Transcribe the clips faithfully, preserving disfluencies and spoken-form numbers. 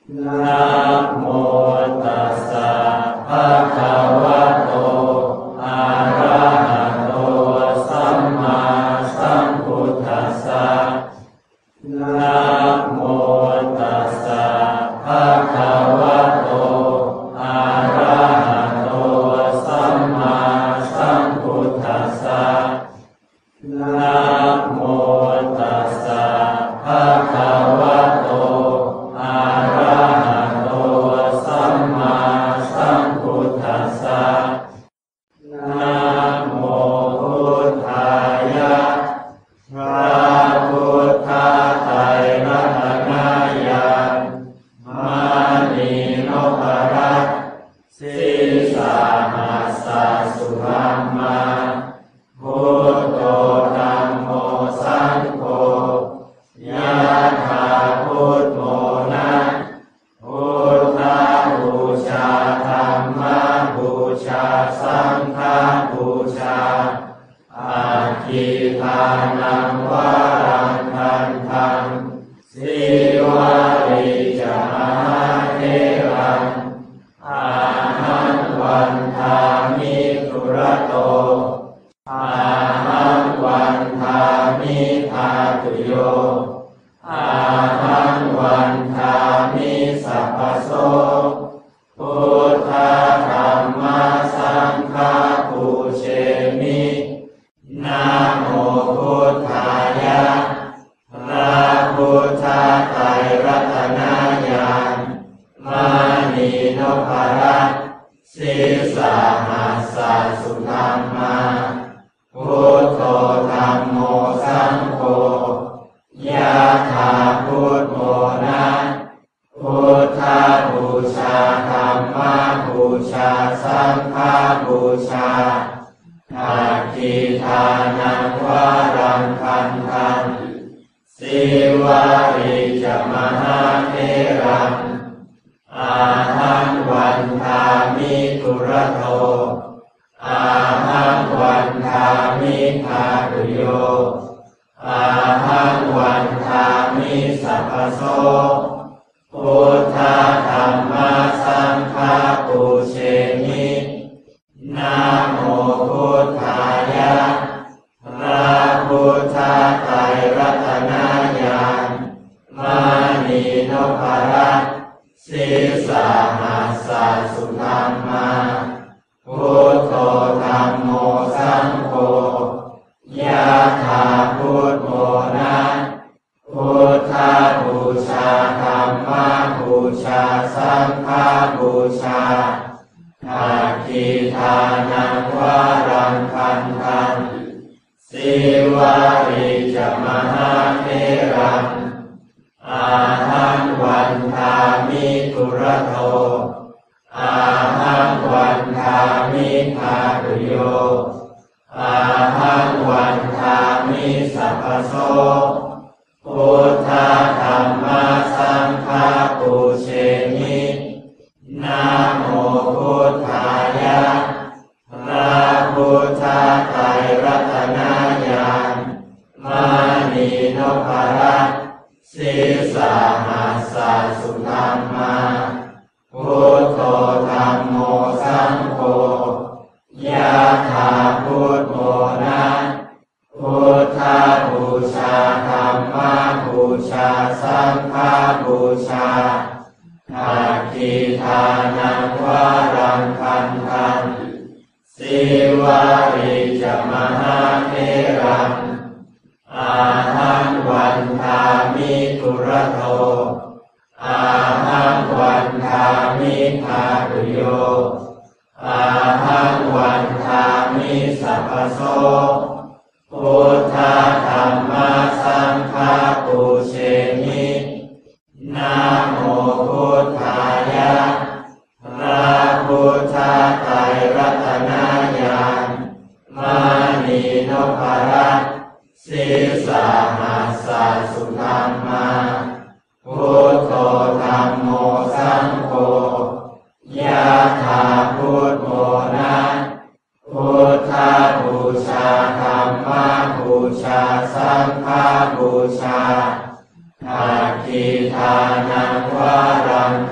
นะโมตัสสะภะคะวะโตอะระหะโตสัมมาสัมพุทธัสสะนะโมตัสสะภะคะวะโตอะระหะโตสัมมาสัมพุทธัสสะนะโมตัสสะภะคะวะโตอะระหะโตสัมมาสัมพุทธัสสะนะโมพุทธายะพระพุทธไตรรัตนายามานีนพรัตน์ศีสาหัสสะสุรัมมาพุทโธธัมโมสังโฆยะถาพุทโธนะพุทธบูชาธัมมบูชาสังฆบูชาอาทิทานังวารังคันธังสิวาริจมหาเถรังอาหังวันทามิตุระโตอาหังวันทามิทาตุโยอาหังวันทามิสัพพโสพุทธธัมมาสังฆาปูเชมินะโมพุทธายะพระพุทธไตรรัตนายานมานีนพรัตน์ศีสาหัสสะสุธัมมาพุทโธธัมโมสังโฆยะถาพุทโธนะพุทธบูชาธัมมบูชาสังฆบูชาอาทิทานังวารังคันธังสิวาริจมหาเถรังอาหังวันทามิตุระโตอาหังวันทามิทาตุโยอาหังวันทามิสัพพโสพุทธธัมมาสังฆาปูเชมินะโมพุทธายะพระพุทธไตรรัตนายานมานีนพรัตน์ศีสาหัสสะสุธัมมาพุทโธธัมโมสังโฆยะถาพุทโธนะพุทธบูชาธัมมบูชาสังฆบูชาอาทิทานังวารังคันธังสิวาริจมหาเถรังอาหังวันทามิตุระโตอาหังวันทามิทาตุโยอาหังวันทามิสัพพโสพุทธธัมมาสังฆาปูเชมินะโมพุทธายะพระพุทธไตรรัตนายานมานีนพรัตน์ศีสาหัสสะสุธัมมาพุทโธธัมโมสังโฆยะถาพุทโธนะพุทธบูชาธัมมบูชาสังฆบูชาอาทิทานังวารังคันธังสิวาริจมหาเถรังอาหังวันทามิตุระโตอาหังวันทามิทาตุโยอาหังวันทามิสัพพโสพุทธธัมมาสังฆาปูเชมินะโมพุทธายะพระพุทธไตรรัตนายานมานีนพรัตน์ศีสาหัสสะสุธัมมาพุทโธธัมโมสังโฆยะถาพุทโธนะพุทธบูชาธัมมบูชาสังฆบูชาอาทิทานังวารัง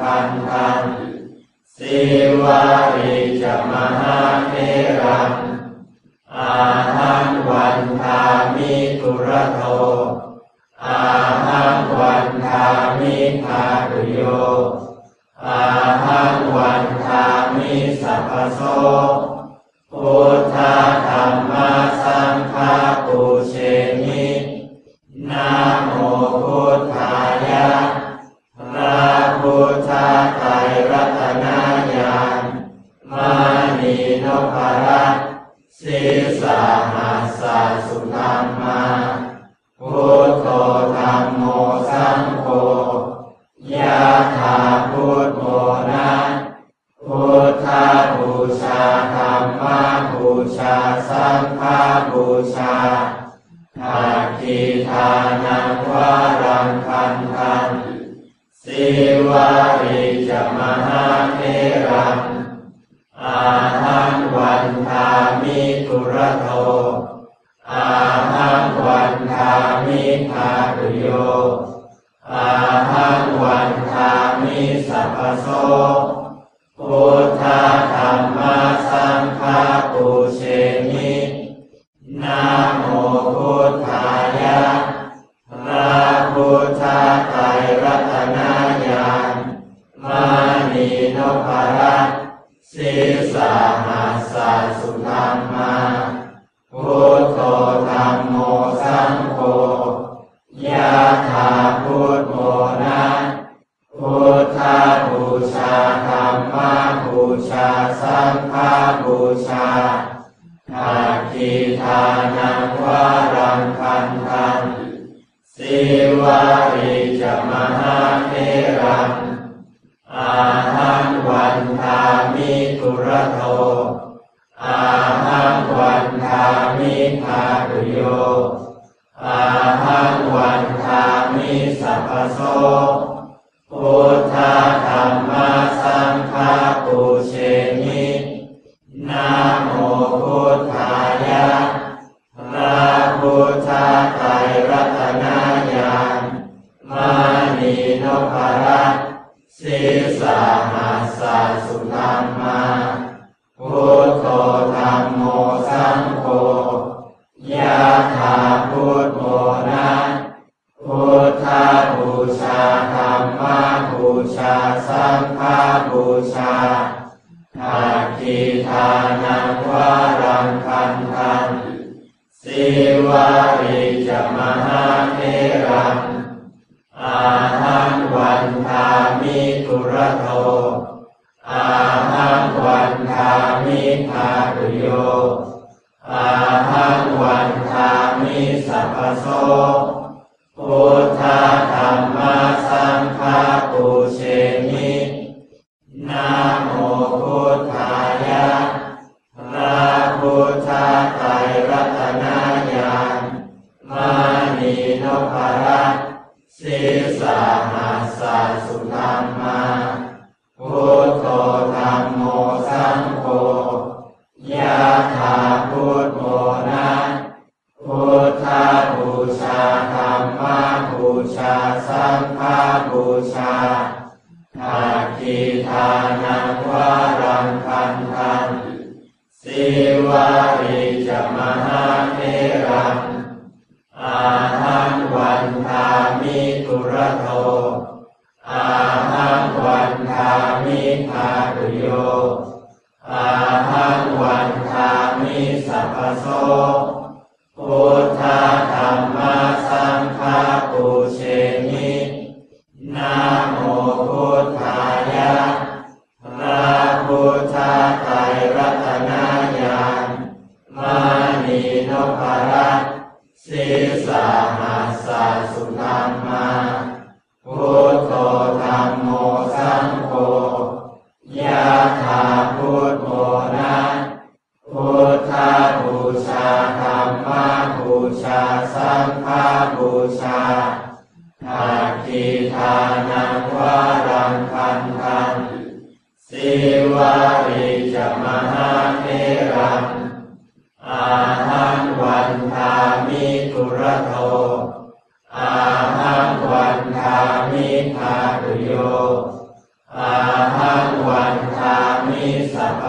วาริจมหาเถรังอาหังวันทามิทุระโทอาหังวันทามิภาคุโยอาหังวันทามิสัพพโสพุทธธัมมาสังฆาปุเชมินะโมพุทธายะพระพุทธไตรรัตนญาณมานีนพรัตน์ศีสาหัสสะสุธัมมาพุทโธธัมโมสังโฆยะถาพุทโธนะพุทธบูชาธัมมบูชาสังฆบูชาอาทิทานังวารังคันธังสิวาริจมหาเถรังอาหังวันทามิทุระโทอาหังวันทามิภาคุโยอาหังวันทามิสัพพโสพุทธธัมมาสังฆาปุเชมินะโมพุทธายะพระพุทธไตรรัตนญาณมานีนพรัตน์ศีสาหัสสะสุธัมมาพุทโธธัมโมสังโฆยะถาพุทโธนะพุทธบูชาธัมมบูชาสังฆบูชาอาทิทานังวารังคันธังสิวาริจมหาเถรังอาหังวันทามิทุระโทอาหังวันทามิภาคุโยอาหังวันทามิสัพพโสพุทธธัมมาสังฆาปุเชมินะโมพุทธายะพระพุทธไตรรัตนญาณมานีนพรัตน์ศีสาหัสสะสุธัมมาพุทโธธัมโมสังโฆยะถาพุทโธนะพุทธบูชาธัมมบูชาสังฆบูชาอาทิทานังวารังคันธังสิวาริจมหาเถรังอาหังวันทามิทุระโทอาหังวันทามิภาคุโยอาหังวันทามิสัพพโสพุทธธัมมาสังฆาปุเชมินะโมพุทธายะพระพุทธไตรรัตนญาณมานีนพรัตน์ศีสาหัสสะสุธัมมาพุทโธธัมโมสังโฆยะถาพุทโธนะพุทธบูชาธัมมบูชาสังฆบูชาอาทิทานังวารังคันธังสิวาริจมหาเถรังอาหังวันทามิทุระโทอาหังวันทามิภาคุโยอาหังวันทามิสัพพโสพุทธธัมมาสังฆาปุเชมินะโมพุทธายะพระพุทธไตรรัตนญาณมานีนพรัตน์ศีสาหัสสะสุธัมมาพุทโธธัมโมสังโฆยะถาพุทโธนะพุทธบูชาธัมมบูชาสังฆบูชาอาทิทานังวารังคันธังสิวาริจมหาเถรังอาหังวันทามิทุระโทอาหังวันทามิภาคุโยอาหังวันทามิ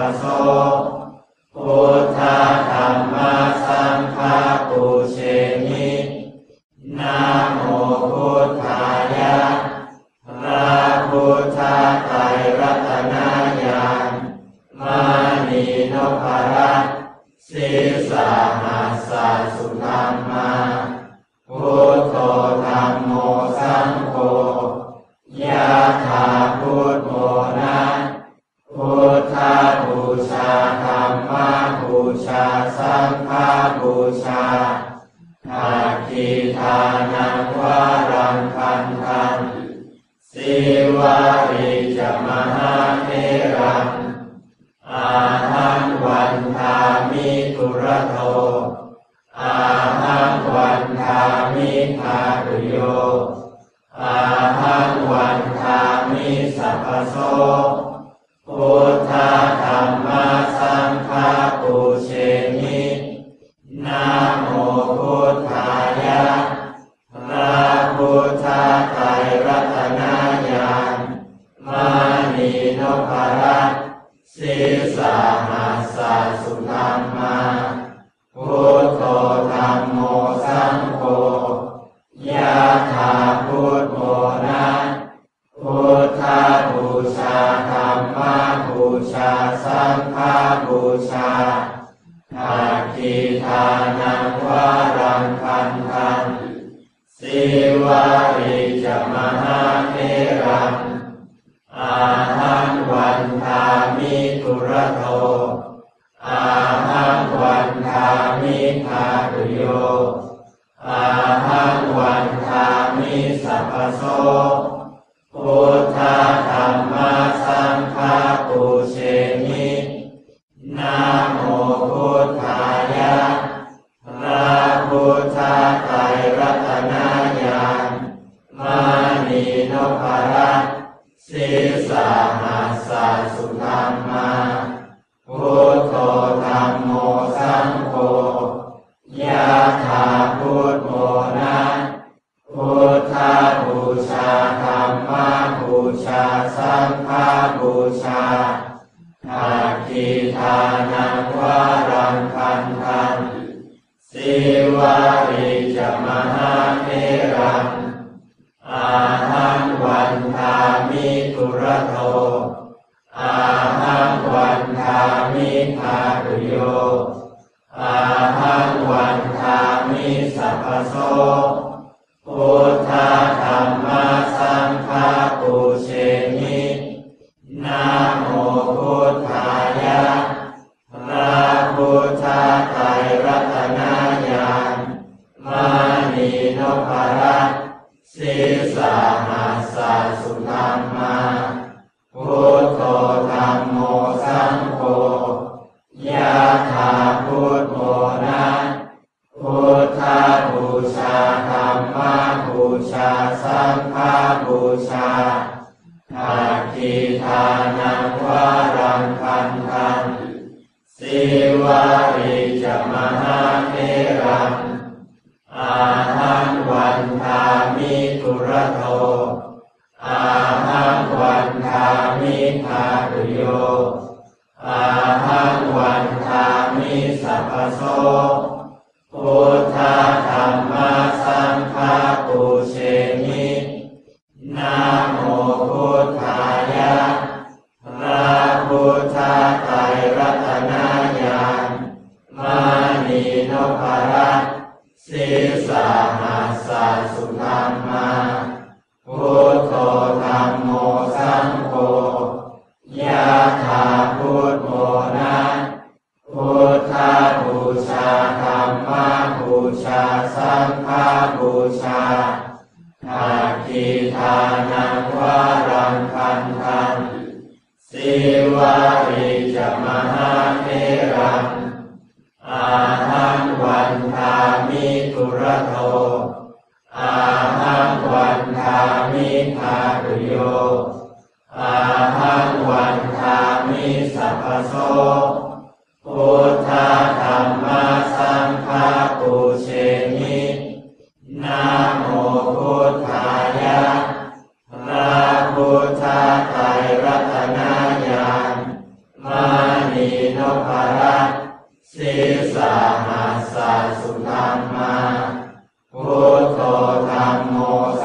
โสพุทธธัมมสังฆปูเชมินะโมพุทธายะพระพุทธไตรรัตนญาณมณีนพรัตน์ศีสหัสสะสุธรรมาพุทโธธัมโมสังโฆยะถาพุทโธนะพุทธบูชาธัมมบูชาสังฆบูชาอาทิทานังวารังคันธังสิวาริจมหาเถรังอาหังวันทามิทุระโทอาหังวันทามิภาคุโยอาหังวันทามิสัพพโสพุทธธัมมสังฆปูเชมินะโมพุทธายะพระพุทธไตรรัตนญาณมณีนพรัตน์ศีสหัสสะสุธรรมาพุทโธธัมโมสังโฆยะถาพุทโธนะพุทธบูชาธัมมบูชาสังฆบูชาอาทิทานังวารังคันธังสิวาริจมหาเถรังอาหังวันทามิทุระโทอาหังวันทามิภาคุโยอาหังวันทามิสัพพโสพุทธธัมมสังฆปูเชมินะโมพุทธายะพระพุทธไตรรัตนญาณมณีนพรัตน์ศีสหัสสะสุธรรมาพุทโธธัมโมสังโฆยะถาพุทโธนะพุทธบูชาธัมมบูชาสังฆบูชาอาทิทานังวารังคันธังสิวาริจมหาเถรังอาหังวันทามิทุระโทอาหังวันทามิภาคุโยอาหังวันทามิสัพพโสพุทธธัมมสังฆปูเชมินะโมพุทธายะพระพุทธไตรรัตนญาณมณีนพรัตน์ศีสหัสสะสุธรรมาพุทโธธัมโมสังโฆยะถาพุทโธนะพุทธบูชาธัมมบูชาสังฆบูชาอาทิทานังวารังคันธังสิวาริจมหาเถรังอาหังวันทามิทุระโทอาหังวันทามิภาคุโยอาหังวันทามิสัพพโสพุทธธัมมสังฆปูเชมินะโมพุทธายะพระพุทธไตรรัตนญาณมณีนพรัตน์ศีสหัสสะสุธรรมาพุทโธธัมโมสังโฆยะถาพุทโธนะพุทธบูชาธัมมบูชาสังฆบูชาอาทิทานังวารังคันธังสิวาริจมหาเถรังอาหังวันทามิทุระโทอาหังวันทามิภาคุโยอาหังวันทามิสัพพโสพุทธธัมมสังฆปูเชมินะโมพุทธายะพระพุทธไตรรัตนญาณมณี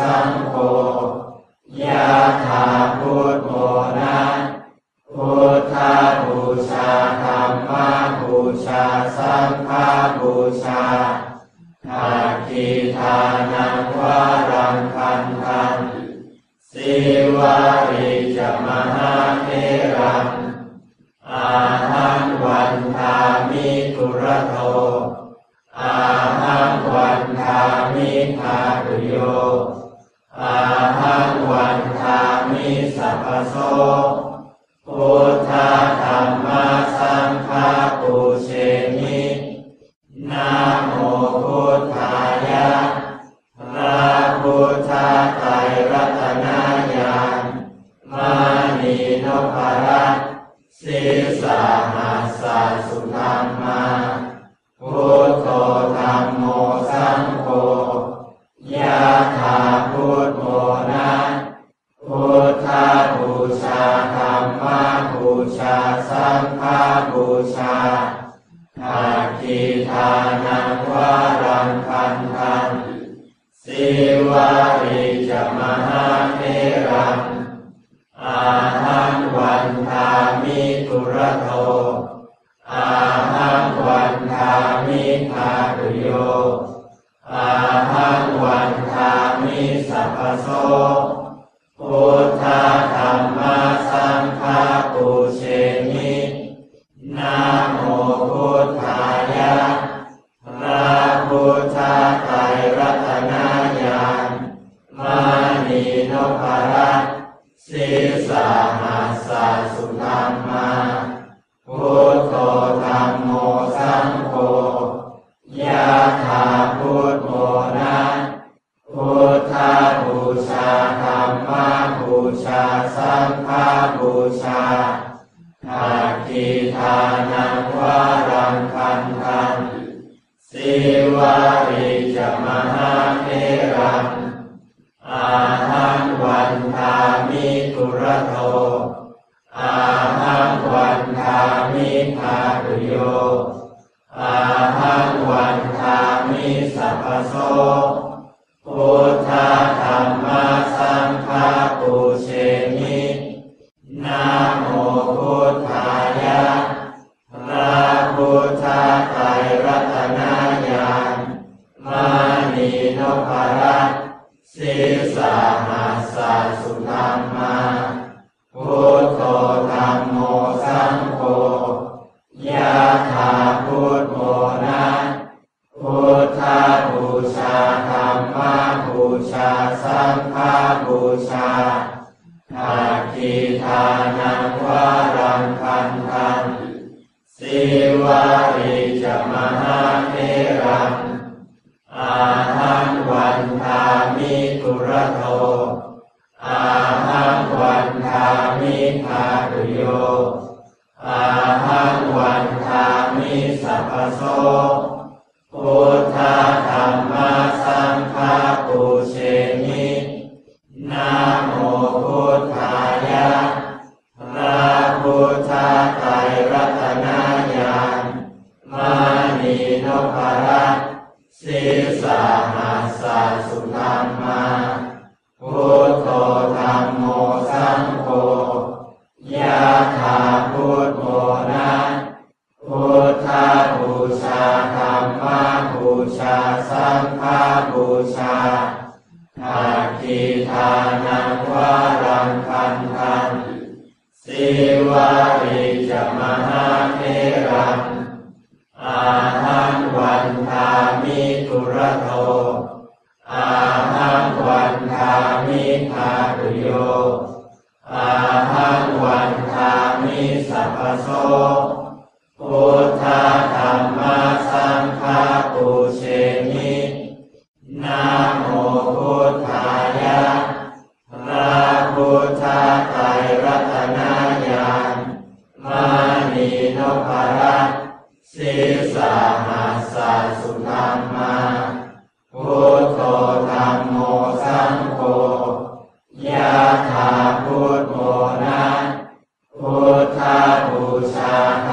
สังโฆยะถาพุทโธนะพุทธบูชาธัมมบูชาสังฆบูชาอาทิทานังวารังคันธังสิวาริจมหาเถรังอาหังวันทามิทุระโตอาหังวันทามิทาตุโยอาหังวันทามิสัพพโสพุทธธัมมาสังฆาปุเชมินะโมพุทธายะพระพุทธไตรรัตนญาณมานีนพรัตน์ศีสาหัสสะสุธัมมาพุทโธธัมโมสังโฆยะถาพุทโธนะพุทธบูชาธัมมบูชาสังฆบูชาอาทิทานังวารังคันธังสิวาริจมหาเถรังอาหังวันทามิทุระโตอาหังวันทามิทาตุโยอาหังวันทามิสัพพโสพุทธธัมมาสังฆาปุเชมินะโมพุทธายะพระพุทธไตรรัตนญาณมานีนพรัตน์ศีสาหัสสะสุธัมมาพุทโธธัมโมสังโฆยะถาพุทโธนะพุทธบูชาธัมมบูชาสังฆบูชาอาทิทานังวารังคันธังสิวาริจมหาเถรังอาหังวันทามิทุระโตอาหังวันทามิทาตุโยอาหังวันทามิสัพพโสพุทธธัมมาสังฆาปุเชมินะโมพุทธายะพระพุทธไตรรัตนญาณมานีนพรัตน์ศีสาหัสสะสุธัมมาพุทโธธัมโมสังโฆยะถาพุทโธนะพุทธบูชาธัมมบูชาสังฆบูชาอาทิทานังวารังคันธังสิวาริจมหาเถรังอาหังวันทามิทุระโตอาหังวันทามิทาตุโยอาหังวันทามิสัพพโสพุทธธัมมาสังฆาปุเชมินะโมพุทธายะพระพุทธไตรรัตนญาณมานีนพรัตน์ศีสาหัสสะสุธัมมาพุทโธธัมโมสังโฆยะถาพุทโธนะพุทธบูชาธัมมบูชาสังฆบูชาอาทิทานังวารังคันธังสิวาริจมหาเถรังอาหังวันทามิทุระโตอาหังวันทามิทาตุโยอาหังวันทามิสัพพโสพุทธธัมมาสังฆาปุเชมินะโมพุทธายะพระพุทธไตรรัตนญาณมานีนพรัตน์ศีสาหัสสะสุธัมมาพุทโธธัมโมสังโฆยะถาพุทโธนะพุทธบูชา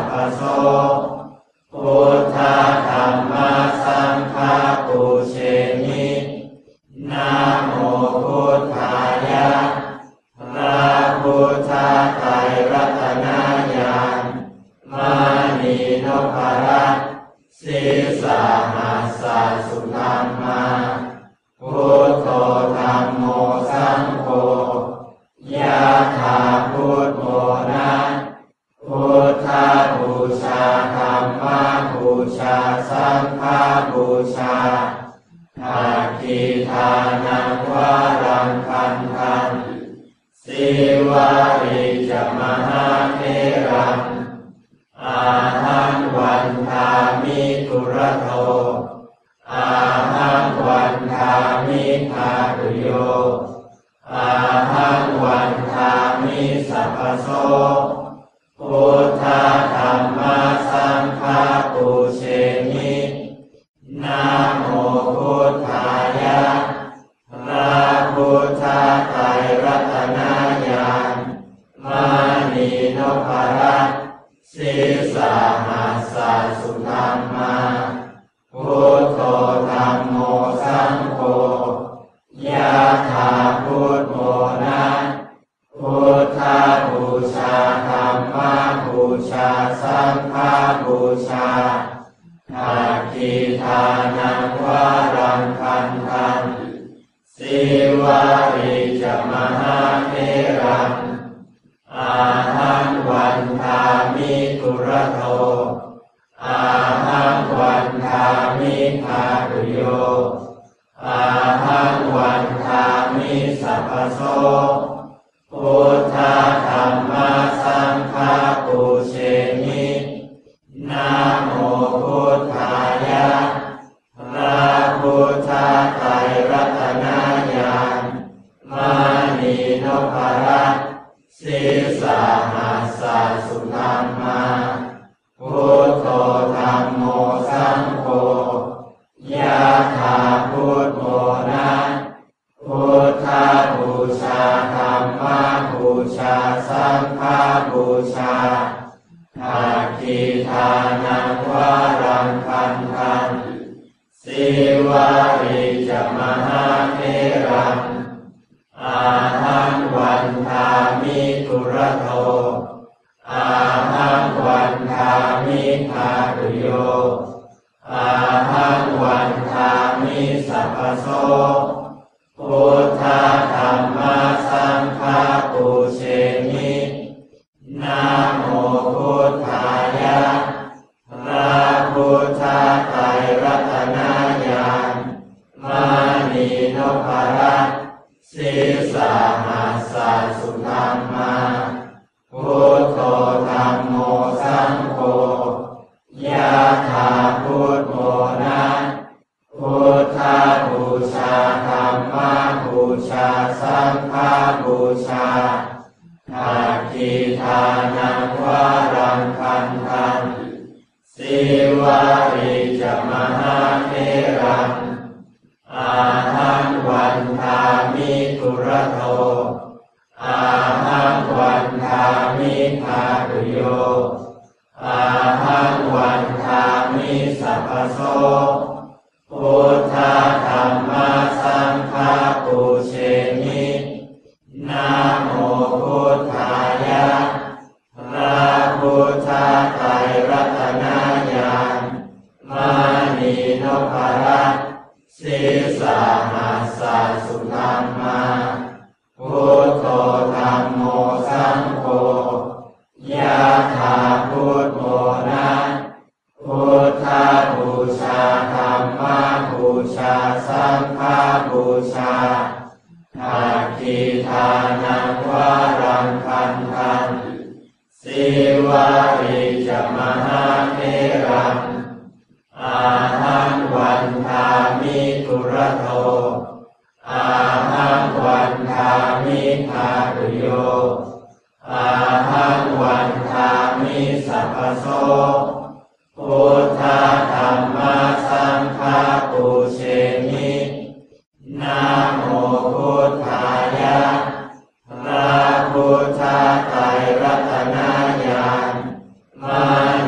พพโสพุทธธัมมสังฆาปุเชมินะโมพุทธายะพระพุทธไตรรัตนญาณมณีนพรัตน์ศีสหัสสสุธัมมาพุทโธธัมโมสังโฆยะถาพุทโธนะพุทธบูชาธัมมบูชาสังฆบูชาอาทิทานังวารังคันธังสิวาริจมหาเถรังอาหังวันทามิตุระโตอาหังวันทามิภาตุโยอาหังวันทามิสัพพโสพุทธธัมมสังฆาปุเชมินะโมพุทธายะพระพุทธไตรรัตนญาณมณีนพรัตน์ศีสหัสสสุธัมมาพุทโธธัมโมสังโฆยะถาพุทโธนะพุทธบูชาธัมมบูชาสังฆบูชาอาทิทานังวารังคันธังสิวาริจมหาเถรังอาหังวันทามิตุระโตอาหังวันทามิภาตุโยอาหังวันทามิสัพพโสพุทธธัมมสังฆาปุเชมินะโมพุทธายะพระพุทธไตรรัตนญาณมณีนพรัตน์ศีสหัสสสุธัมมาพุทโธธัมโมสังโฆยะถาพุทโธนะพุทธบูชาธัมมบูชาสังฆบูชาอาทิทานังวารังคันธังสิวาริจมหาเถรังอาหังวันทามิตุระโตอาหังวันทามิภาตุโยอาหังวันทามิสัพพโสพุทธธัมมสังฆาปุเชมินะโมพุทธายะพระพุทธไตรรัตนญาณมณีนพรัตน์ศีสหัสสสุธัมมาพุทโธธัมโมสังโฆยะถาพุทโธนะพุทธบูชาธัมมบูชาสังฆบูชาอาทิทานังวารังคันธังสิวาริจมหาเถรังอาหังวันทามิตุระโตอาหังวันทามิภาตุโยอาหังวันทามิสัพพโสพุทธธัมมสังฆาปุเชมินะโมพุทธายะพระพุทธไตรรัตนญาณมณีนพรัตน์ศีสหัสสสุธัมมาพุทโธธัมโมสังโฆยะถาพุทโธนะพุทธบูชาธัมมบูชาสังฆบูชาอาทิทานังวารังคันธังสิวาริจมหาเถรังอาหังวันทามิตุระโตอาหังวันทามิภาตุโยอาหังวันทามิสัพพโสพุทธธัมมสังฆาปุเชมินะโมพุทธายะพระพุทธไตรรัตนญาณม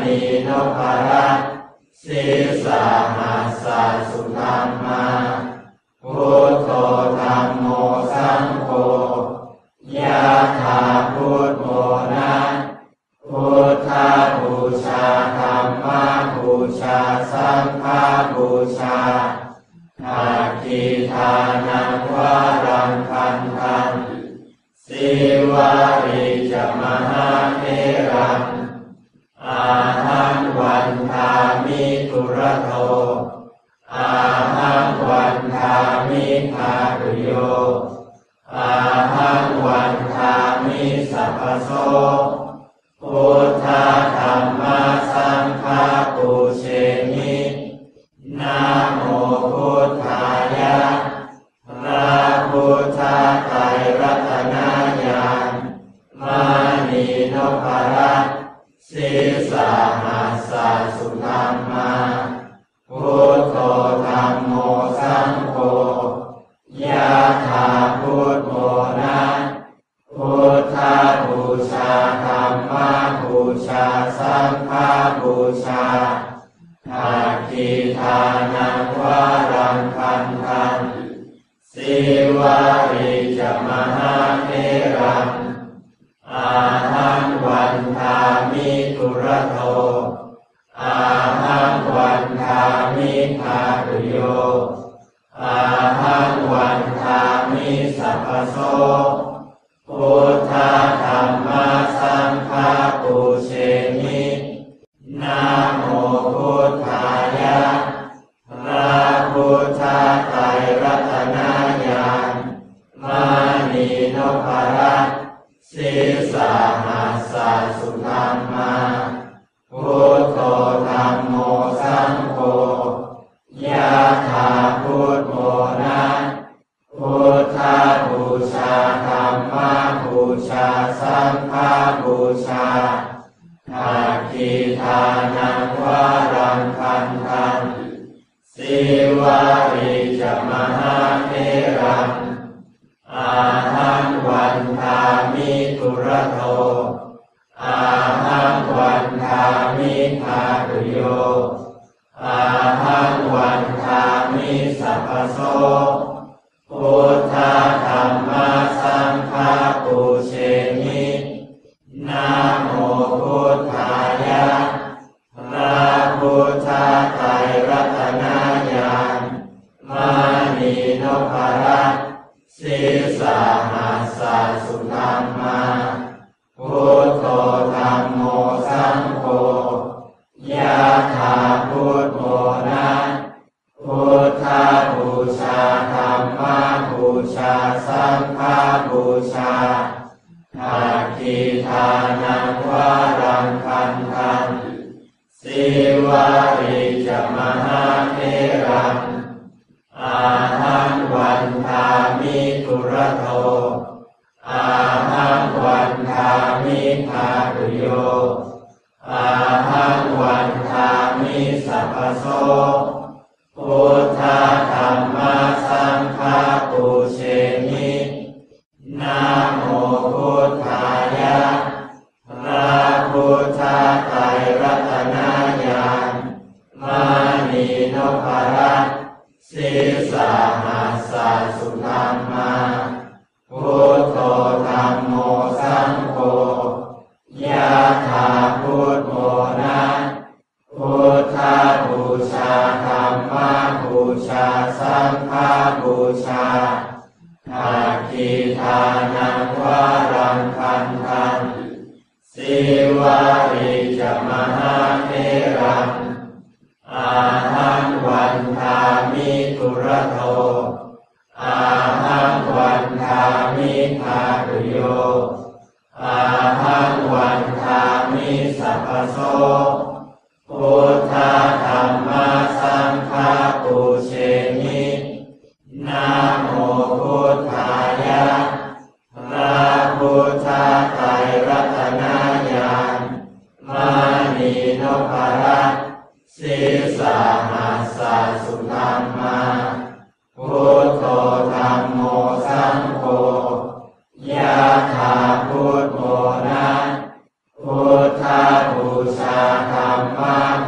พรัตสีสาหัสสะสุธัมมาพุทโธธัมโมสังโฆยะถาพุทโธนะพุทธบูชาธัมมบูชาสังฆบูชาอาทิทานังวารังคันธังสิวาริจมหาเถรังอาหังวันทามิตุระโตอาหังวันทามิภาคุโยอาหังวันทามิสัพพโสพุทธธัมมาสังฆาปูเชมินะโมพุทธายะพระพุทธไตรรัตนญาณมานีนพรัตน์สีสาหัสสะสุธัมมาพุทโธธัมโมสังโฆยะถาพุทโธนะพุทธบูชาธัมมบูชาสังฆบูชาอาทิทานังวารังคันธังสิวาริจมหาเถรังอาหังวันทามิตุระโตอาหังวันทามิภาคุโยอาหังวันทามิสัพพโสพุทธธัมมาสังฆาปูเชมินะโมพุทธายะพระพุทธไตรรัตนญาณมานีนพรัตน์สีสาหัสสะสุธัมมาพุทโธธัมโมสังโฆยะถาพุทโธนะพุทธบูชาธัมมบูชาสังฆบูชาอาทิทานังวารังคันธังสิวาริจมหาเถรังอาหังวันทามิตุระโตอาหังวันทามิภาคุโยอาหังวันทามิสัพพโสพุทธธัมมาสังฆาปูเชมินะโมพุทธายะพระพุทธไตรรัตนญาณมานีนพรัตน์สีสาหัสสะสุธัมมาพุทโธธัมโมสังโฆยะถาพุทโธนะพุทธบูชาธัมมบูชาสังฆบูชาอาทิทานังวารังคันธังสิวาริจมหาเถรังอาหังวันทามิตุระโตอาหังวันทามิภาคุโยอาหังวันทามิสัพพโสพุทธธัมมาสังฆาปูเชมินะโมพุทธายะพระพุทธไตรรัตนญาณมานีนพรัตน์สีสาหัสสะสุธัมมาพุทโธธัมโมสังโฆยะถาพุทโธนะพุทธบูชาธัมมบูชาสังฆบูชาอาทิทานังวารังคันธังสิวาริจมหาเถรังอาหังวันทามิตุระโตอาหังวันทามิภาคุโยอาหังวันทามิสัพพโสพุทธธัมมาสังฆาปูเชมินะโมพุทธายะพระพุทธไตรรัตนญาณมานีนพรัตน์สีสาหัสสะสุธัมมาพุทโธธัมโมสังโฆยะถาพุทโธนะพุทธบูชาธัมมบู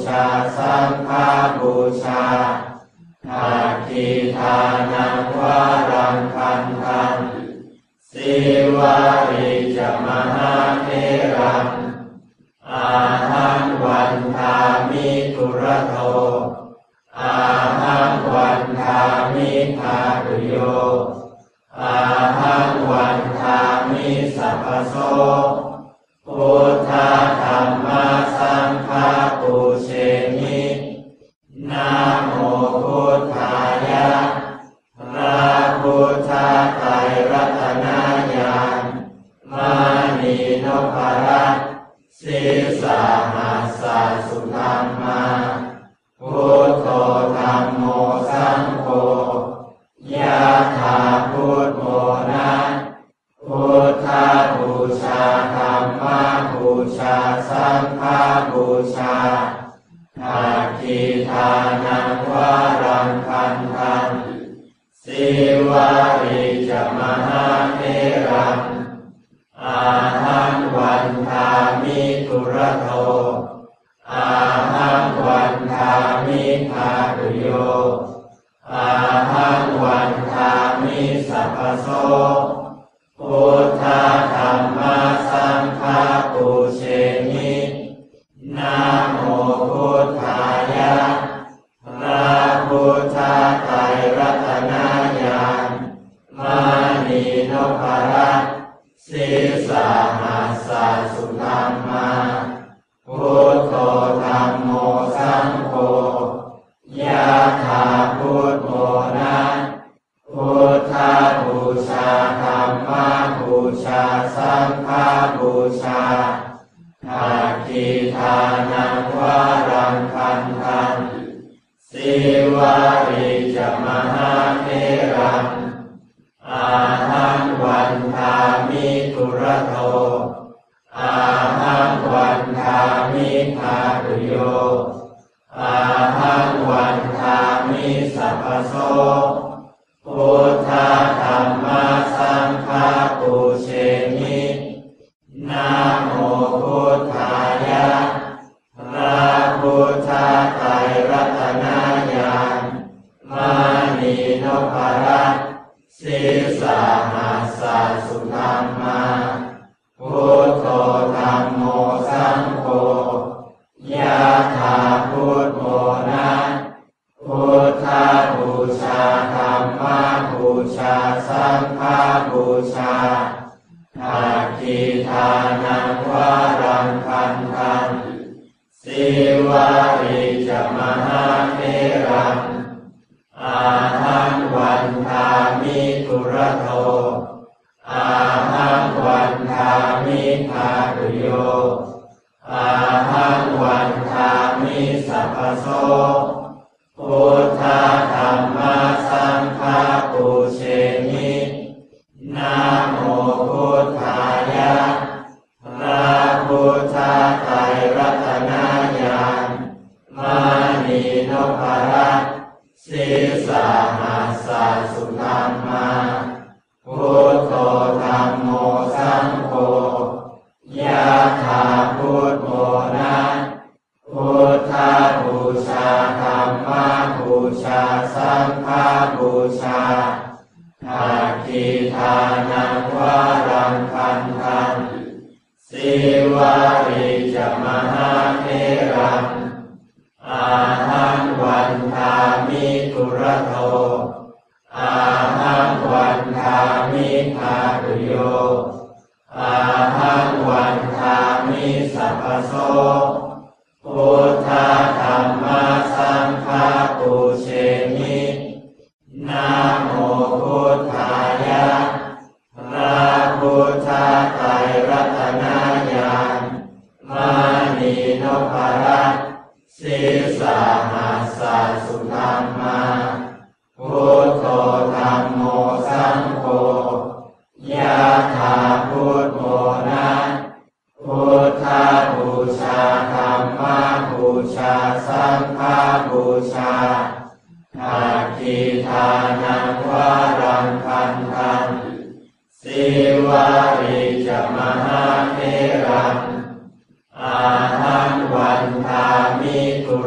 ชาสังฆบูชาอาทิทานังวารังคันธังสีวาริจมหาเถรังอาหังวันทามิทุระโทอาหังวันทามิทาตุโยอาหังวันทามิสัพพโสพุทธธัมมาสังฆาปูเชมินะโมพุทธายะพระพุทธไตรรัตนญาณมานีนพรัตน์ศีสาหัสสะสุธัมมาพุทโธธัมโมสังโฆยะถาพุทโธนะพุทธบูชาธัมมบูชาสังฆบูชาอาทิทานังวารังคันธังสีวาริจมหาเถรังอาหังวันทามิทุระโทอาหังวันทามิทาตุโยอาหังวันทามิสัพพโสพุทธธัมมาสังฆาปูเชมินะโมพุทธายะพระพุทธไตรรัตนญาณมานีนพรัตน์ศีสาหัสสะสุธัมมาพุทโธธัมโมสังโฆยะถาพุทโธนะพุทธบูชาธัมมบูชาสังฆบูชาอาทิทานังวารังคันธังสีวาริจมหาเถรังอาหังวันทามิทุระโทอาหังวันทามิทาตุโยอาหังวันทามิสัพพโสพุทธธัมมาสังฆาปูเชมินะโมพุทธายะพระพุทธไตรรัตนญาณมานีนพรัตน์ศีสาหัสสะสุธัมมาพุทโธธัมโมสังโฆยะถาพุทโธนะพุทธบูชาธัมมบูชาสังฆบูชาอาทิทานังวารังคันธังสีวาริจมหาเถรังอาหังวันทามิทุระโทอาหังวันทามิทาตุโยอาหังวันทามิสัพพโสพุทธธัมมาสังฆาปูเชมินะโมพุทธายะพระพุทธไตรรัตนญาณมานีนพรัตน์ศีสาหัสสะสุธัมมาพุทโธธัมโมสังโฆยะถาพุทโธนะพุทธบูชาธัมมบูชาสังฆบูชาอาทิทานังวารังคันธังสีวาริจมหาเถรังอาหังวันทามิทุระโทอาหังวันทามิทาตุโยอาหังวันทามิสัพพโสพุทธธัมมาสังฆาปูเชมินะโมพุทธายะพระพุทธไตรรัตนญาณมานีนพรัตน์ศีสาหัสสะสุธัมมาพุทโธธัมโมสังโฆยะถาพุทโธนะพุทธบูชาธัมมบูชาสังฆบูชาอาทิทานังวารังคันธังสีวาริจมหาเถรังอาหังวันทามิทุ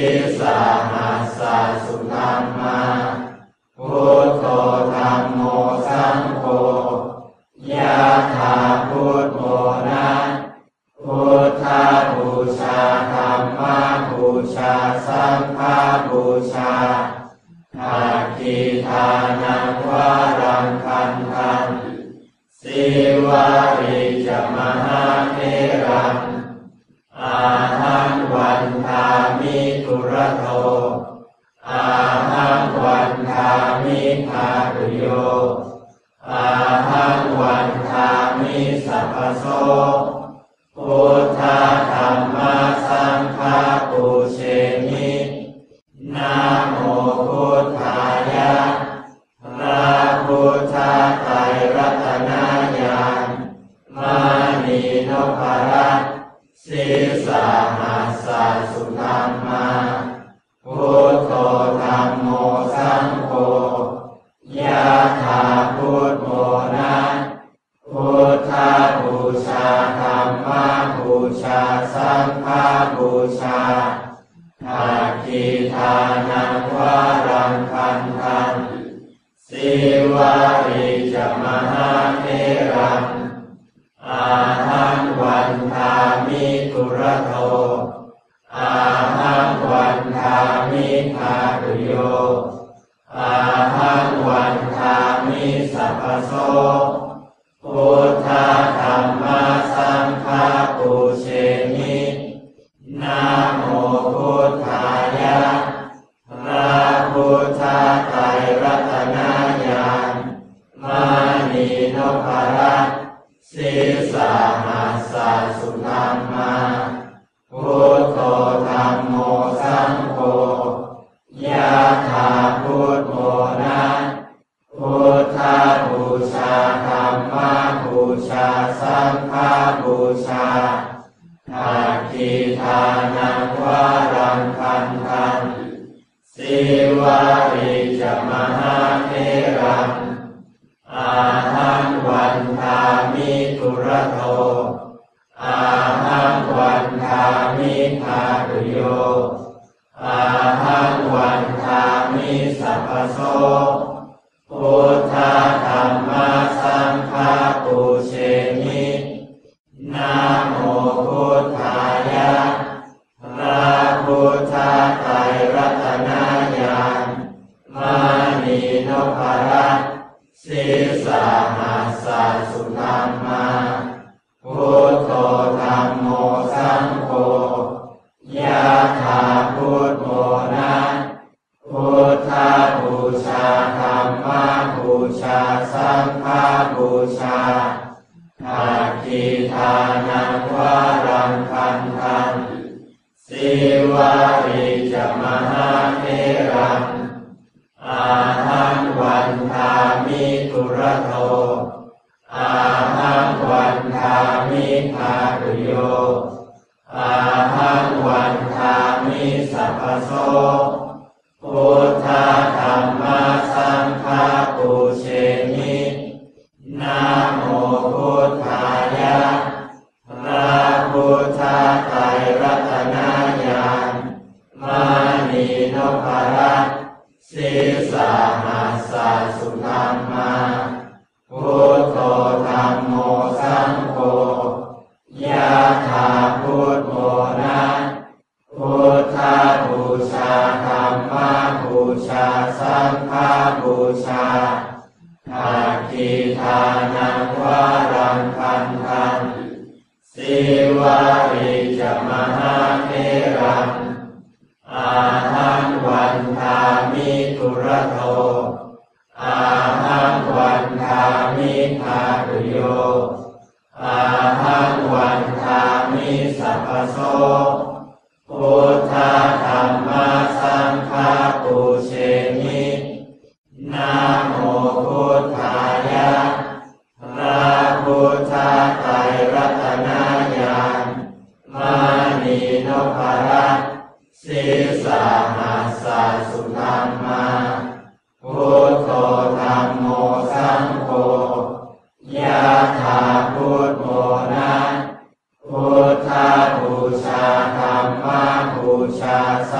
สหัสสะสุธัมมาพุทโธธัมโมสังโฆยะถาพุทโธนะพุทธบูชาธัมมบูชาสังฆบูชาอาทิทานังวารังคันธังสิวาริจมหาเถรังอาหังวันทามิทุระโตอาหังวันทามิภาคุโยอาหังวันทามิสัพพโสพุทธธัมมาสังฆาปูเชมินะโมพุทธายะพระพุทธไตรรัตนญาณมานีนพรัตน์ศีสหัสสะสุธัมมาพุทโธธัมโมสังโฆยะถาพุทโธนะพุทธบูชาธัมมบูชาสังฆบูชาอาทิทานังวารังคันธังสิวาริจมหาเถรังอาหังวันทามิทุระโตอาหังวันทามิภาคุโยอาหังวันทามิสัพพโสพุทธธัมมาสังฆาปูเชมินะโมพุทธายะพระพุทธไตรรัตนญาณมานีนพรัตน์ศีสหัสสะสุธัมมาพุทโธธัมโมสังโฆยะถาพุทโธนะพุทธบูชาธัมมบูชาสังฆบูชาอาทิทานังวารังคันธังสิวาริจมหาเถรังอาหังวันทามิทุระโตอาหังวันทามิภาคุโยอาหังวันทามิสัพพโสพุทธธัมมาสังฆาปูเชมินะโมพุทธายะพระพุทธไตรรัตนญาณมานีนพรัตน์ศีสหัสสะสุธัมมาพุทโธธัมโมสังโฆยะถาพุทโธนะพุทธบูชาธัมมบูชาสังฆบูชาอาทิทานังวารังคันธังสิวาริจมหาเถรังอาหังวันทามิทุระโตอาหังวันทามิภาคุโยอาหังวันทามิสัพพโสพุทธธัมมาสังฆาปูเชมินะโมพุทธายะพระพุทธไตรรัตนญาณมานีนพรัตน์ศีสหัสสะสุธัมมาพุทโธธัมโมสังโฆยะถาพุทโธนะพุทธบูชาธัมมบูชาสังฆบูชาอาทิทานังวารังคันธังสิวาริจมหาเถรังอาหังวันทามิทุระโตอาหังวันทามิภาคุโยอาหังวันทามิสัพพโสพุทธธัมมาสังฆาปูเชมินะโมพุทธายะพระพุทธไตรรัตนญาณมานีนพรัตน์ศีสหัสสะสุธัมมาพุทโธธัมโมสังโฆยะถาพุทโธนะพุทธบูชาธัมมบูชาสังฆ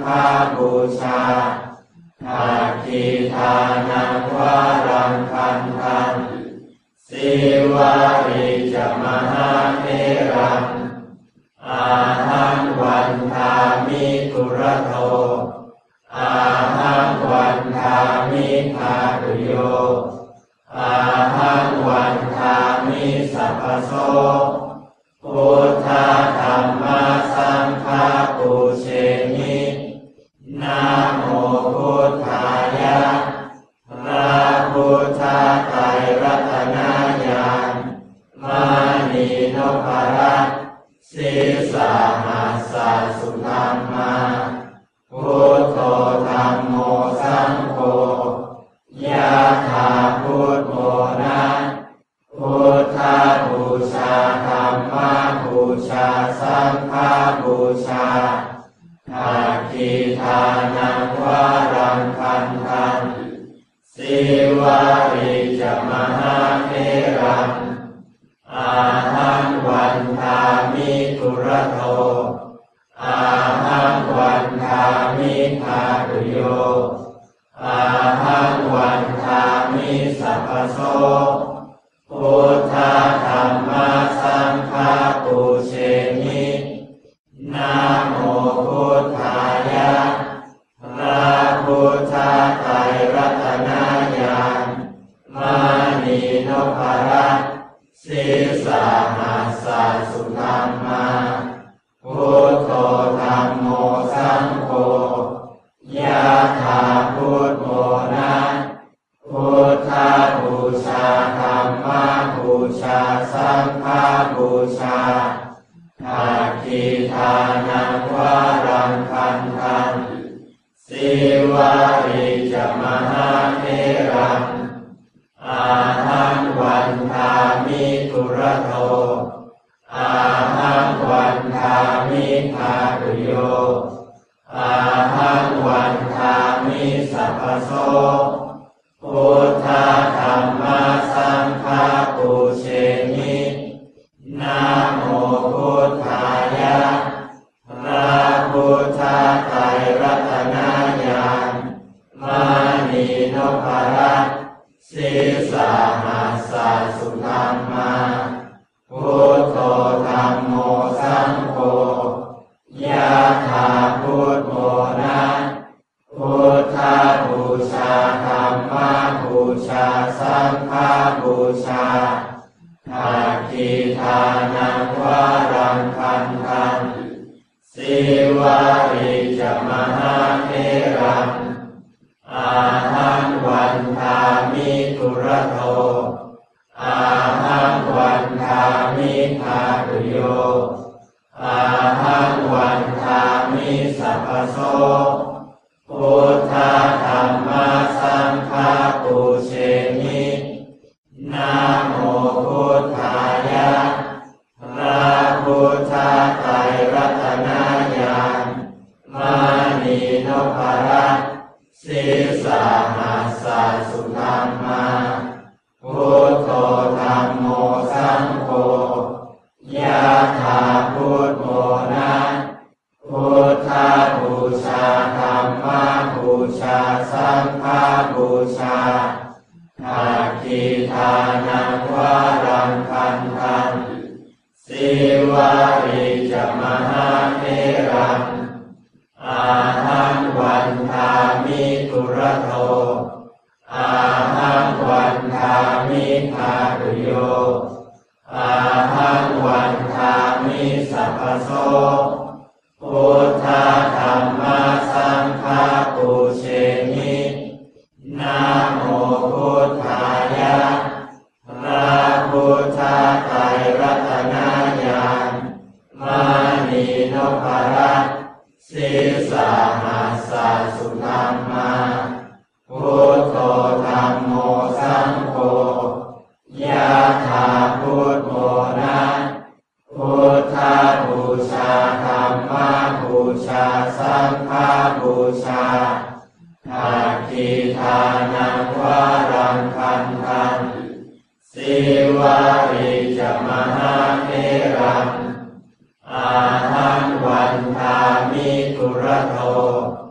ฆบูชาอาทิทานังวารังคันธังสีวาริจมหาเถรังอาหังวันทามิตุระโทอาหังวันทามิภาตุโยอาหังวันทามิสัพพโสพุทธธัมมาสังฆาปูเชมินะโมพุทธายะพระพุทธไตรรัตนญาณมานีนพรัตน์ศีสาหัสสะสุธัมมาพุทโธธัมโมสังโฆยะถาพุทโธนะพุทธบูชาธัมมบูชาสังฆบูชาอาทิทานังวารังคันธังสีวาริจมหาเถรังอาหังวันทามิตุระโทอาหังวันทามิภาตุโยอาหังวันทามิสัพพโสพุทธธัมมาสังฆาปูเชมินะโมพุทธายะพระพุทธไตรรัตนญาณมานีนพรัตน์ศีสาหัสสะสุธัมมาพุทโธธัมโมสังโฆยะถาพุทโธนะพุทธบูชาธัมมบูชาสังฆบูชาอาทิทานังวารังคันธังสีวาริจมหาเถรังอาหังวันทามิตุระโทอาหังวันทามิภาตุโยอาหังวันทามิสัพพโสพุทธธัมมาสังฆาปูเชมินะโมพุทธายะพระพุทธไตรรัตนญาณมานีนพรัตน์ศีสาหัสสะสุธัมมาพุทโธธัมโมสังโฆยะถาพุทโธนะพุทธบูชาธัมมบูชาสังฆบูชาอาทิทานังวารังคันธังสีวาริจมหาเถรังอาหังวันทามิตุระโทอาหังวันทามิภาตุโยอาหังวันทามิสัพพโสพุทธธัมมาสังฆาปูเชมินะโมพุทธายะพระพุทธไตรรัตนญาณมานีนพรัตน์ศีสาหัสสะสุธัมมาพุทโธธัมโมสังโฆยะถาพุทโธนะพุทธบูชาธัมมบูชาสังฆบูชาอาทิทานังวารังคันธังสีวาริจมหาเถรังอาหังวันทามิตุระโทอาหังวันทามิภาตุโยอาหังวันทามิสัพพโสพุทธธัมมาสังฆาปูเชมินะโมพุทธายะพระพุทธไตรรัตนญาณมานีนพรัตน์ศีสาหัสสะสุธัมมาพุทโธธัมโมสังโฆยะถาพุทโธนะพุทธบูชาธัมมบูชาสังฆบูชาอาทิทานังวารังคันธังสีวาริจมหาเถรังอาหังวันทามิตุระโท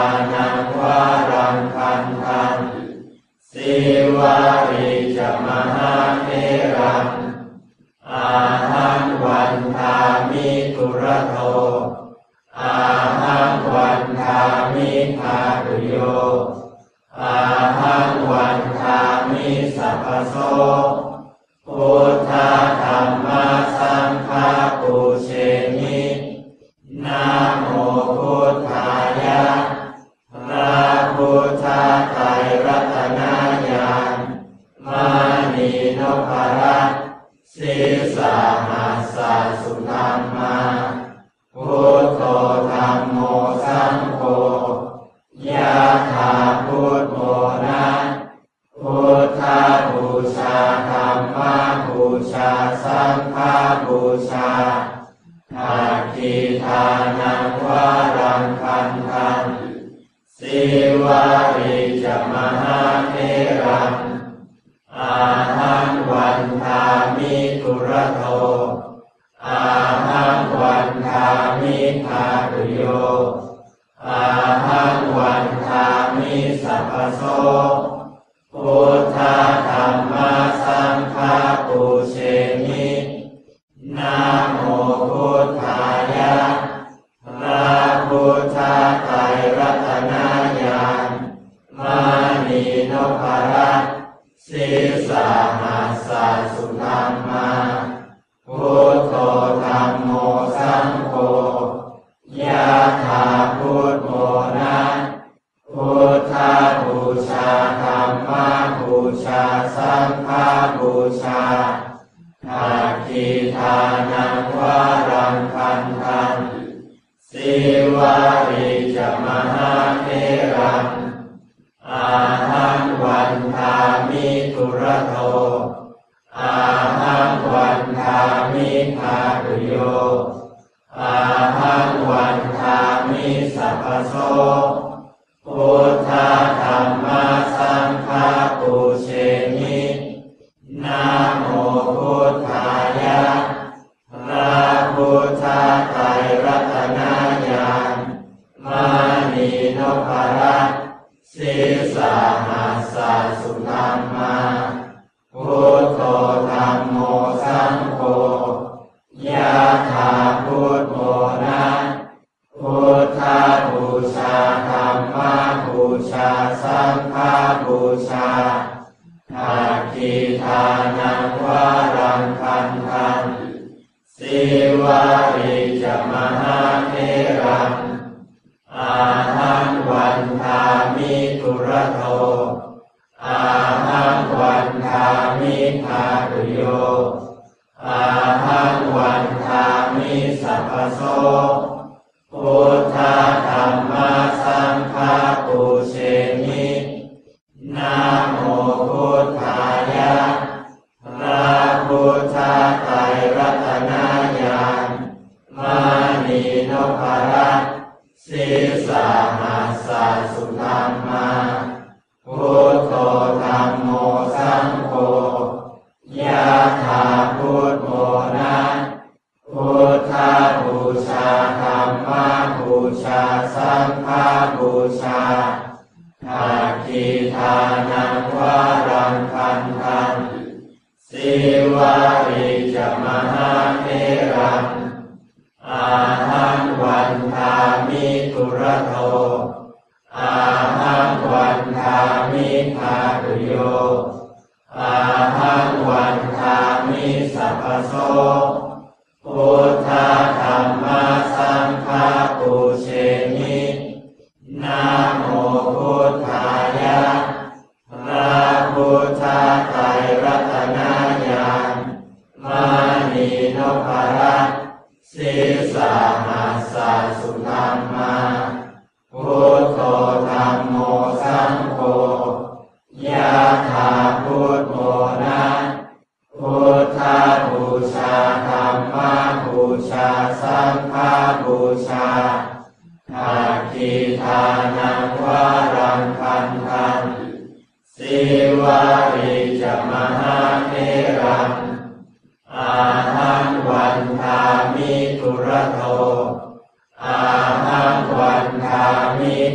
นังวารังคันธังสีวาริจมหาเถรังอาหังวันทามิทุระโทอาหังวันทามิทารุโยอาหังวันทามิสัพพโสพุทธธัมมสังฆาปุเชมินะโมพุทธายะพระพุทธไตรรัตนญาณมณีนพรัตน์ศีสหัสสสุธรรมาพุทโธธัมโมสังโฆยะถาพุทโธนะพุทธบูชาธัมมบูชาสังฆบูชาอาทิทานังวารังคันธังสีวาริจมหาเถรังอาหังวันทามิทุระโทอาหังวันทามิทารุโยอาหังวันทามิสัพพโสพุทธธัมมสังฆาปุเชมินะโมพุทธายะพระพุทธไตรรัตนญาณมณีนพรัตน์ศีสหัสสสุธรรมาพุทโธธัมโมสังโฆยะถาพุทโธนะพุทธบูชาธัมมบูชาสังฆบูชาอาทิทานังวารังคันธังสีวาริจมหาเถรังอาหังวันทามิทุระโทอาหังวันทามิทารุโยอาหังวันทามิสัพพโสพุทธธัมมสังฆาปุเชมินะโมพุทธายะพระพุทธไตรรัตนญาณมณีนพรัตน์ศีสหัสสสุธรรมาพุทโธธัมโมสังโฆยะถาพุทโธนะพุทธบูชาธัมมบูชาสังฆบูชาอาทิทานังวารังคันธังสีวาริจมหาเถรังอาหังวันทามิทุระโทอาหังวันทามิทารุโยอาหังวันทามิสัพพโสพุทธธัมมสังฆาปุเชมินะโมพุทธายะพระพุทธไตรรัตนญาณมณีนพรัตน์ศีสหัสสสุธรรมาพุทโธธัมโมสังโฆยะถาพุทโธนะพุทธบูชาธัมมบูชาสังฆบูชาอาทิทานังวารังคันธังสีวาริจมหาเถรังอาหังวันทามิทุระโทอาหังวันทามิทารุโยอาหังวันทามิสัพพโสพุทธธัมมสังฆาปุเชมินะโมพุทธายะพระพุทธไตรรัตนญาณมณีนพรัตน์ศีสหัสสสุธรรมาพุทโธธัมโมสังโฆยะถาพุทโธนะพุทธบูชาธัมมบูชาสังฆบูชาอาทิทานังวารังคันธังสีวาริจมหาเถรังอาหังวันทามิทุระโทอาหังวันทามิทา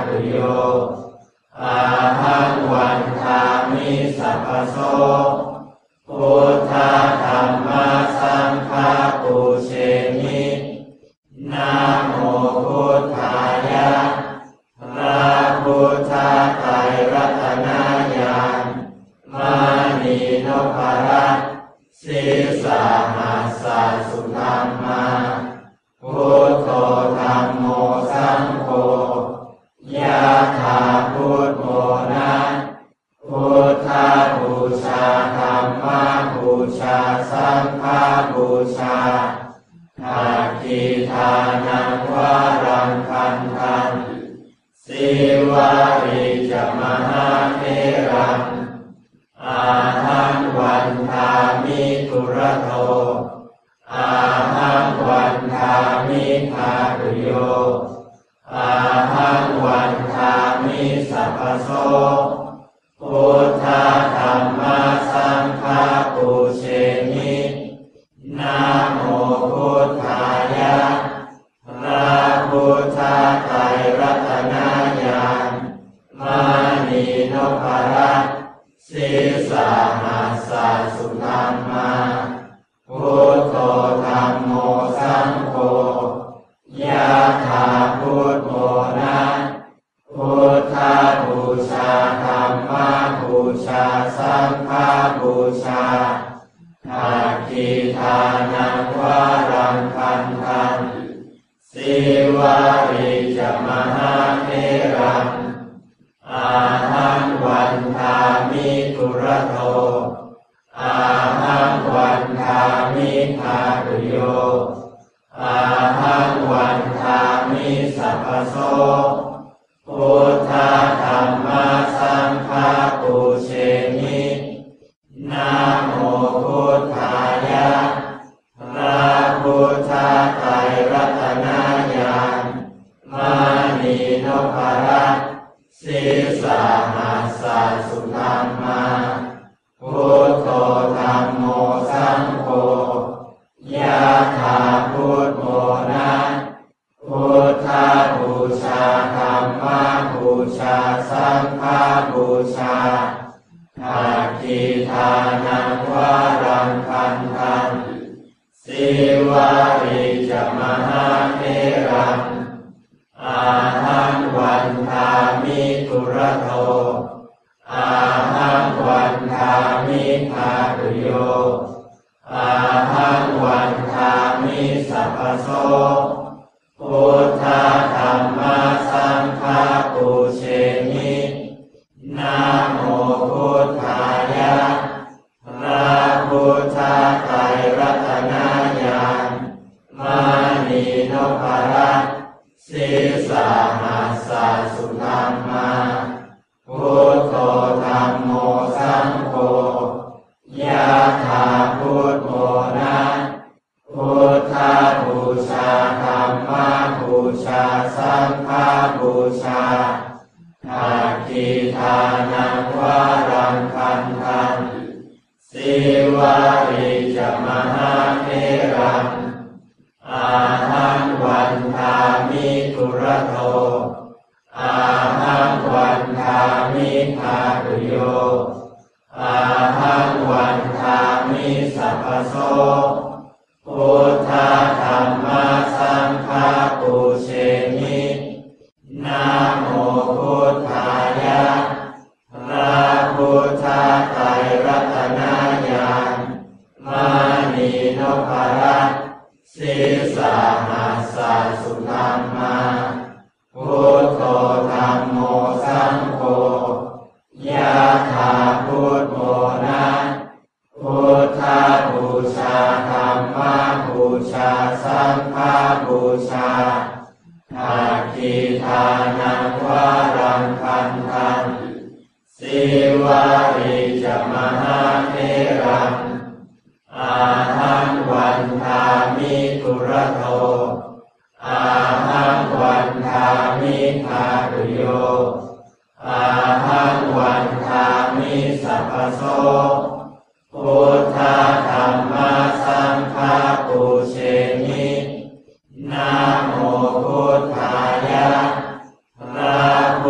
ตุโยอาหังวันทามิสัพพโสพุทธธัมมัสสังฆาปุเชมินะโมพุทธายะพระพุทธไตรรัตนญาณมณีนพรัตน์ศีสหัสสสุธรรมาพุทโธธัมโมสังโฆยะถาพุทโธนะพุทธบูชาธัมมบูชาสังฆบูชาอาทิทานังวารังคันธังสิวาริจมหาเถรังอาหังวันทามิตุระโตอาหังวันทามิทาตุโยอาหังวันทามิสัพพโสพุทธธัมมัสสังฆาปุเชมินะโมพุทธายะพระพุทธไตรรัตนญาณมณีนพรัตน์ศีสหัสสสุธรรมาพุทโธธัมโมสังโฆยะถาพุทโธนะพุทธบูชาธัมมบูชาสังฆบูชาอาทิทานังวารังคันธังสิวาริจมหาเถรังอาหังวันทามิตุระโตอาหังวันทามิทาตุโยอาหังวันทามิสัพพโสพุทธธัมมัสสังฆาปุเชมินะโมพุทธายะพระพุทธไตรรัตนญาณมณีนพรัตน์ศีสหัสสสุธรรมาพุทโธธัมโมสังโฆยะถาพุทโธนะพุทธบูชาธัมมบูชาสังฆบูชาอาทิทานังวารังคันธังสิวาริจมหาเถรังอาหังวันทามิตุระโตอาหังวันทามิทาตุโยอาหังวันทามิสัพพโสพุทธธัมมัสสังฆาปุเชมินะโมพุทธายะพระพุทธไตรรัตนญาณมณีนพรัตน์ศีสหัสสสุธรรมาพุทโธธัมโมสังโฆยะถาพุทโธนะพุทธบูชาธัมมบูชาสังฆบูชาอาทิทานังวารังคันธังสิวาริจมหาเถรังอาหังวันทามิตุระโตอาหังวันทามิทาตุโยอาหังวันทามิสัพพโสพุทธธัมมัสสังฆาปุเชมินะโมพุทธายะพระพุทธไตรรัตนญาณมณีนพรัตน์ศีสหัสสสุธรรมาพุทโธธัมโมสังโฆยะถาพุทโธนะพุทธบูชาธัมมบูชาสังฆบูชาอาทิทานังวารังคันธังสิวาริจมหาเถรังอาหังวันทามิตุระโตอาหังวันทามิทาตุโยอาหังวันทามิสัพพโสพุทธธัมมัสสังฆาปุเชมินะโมพุทธายะพระ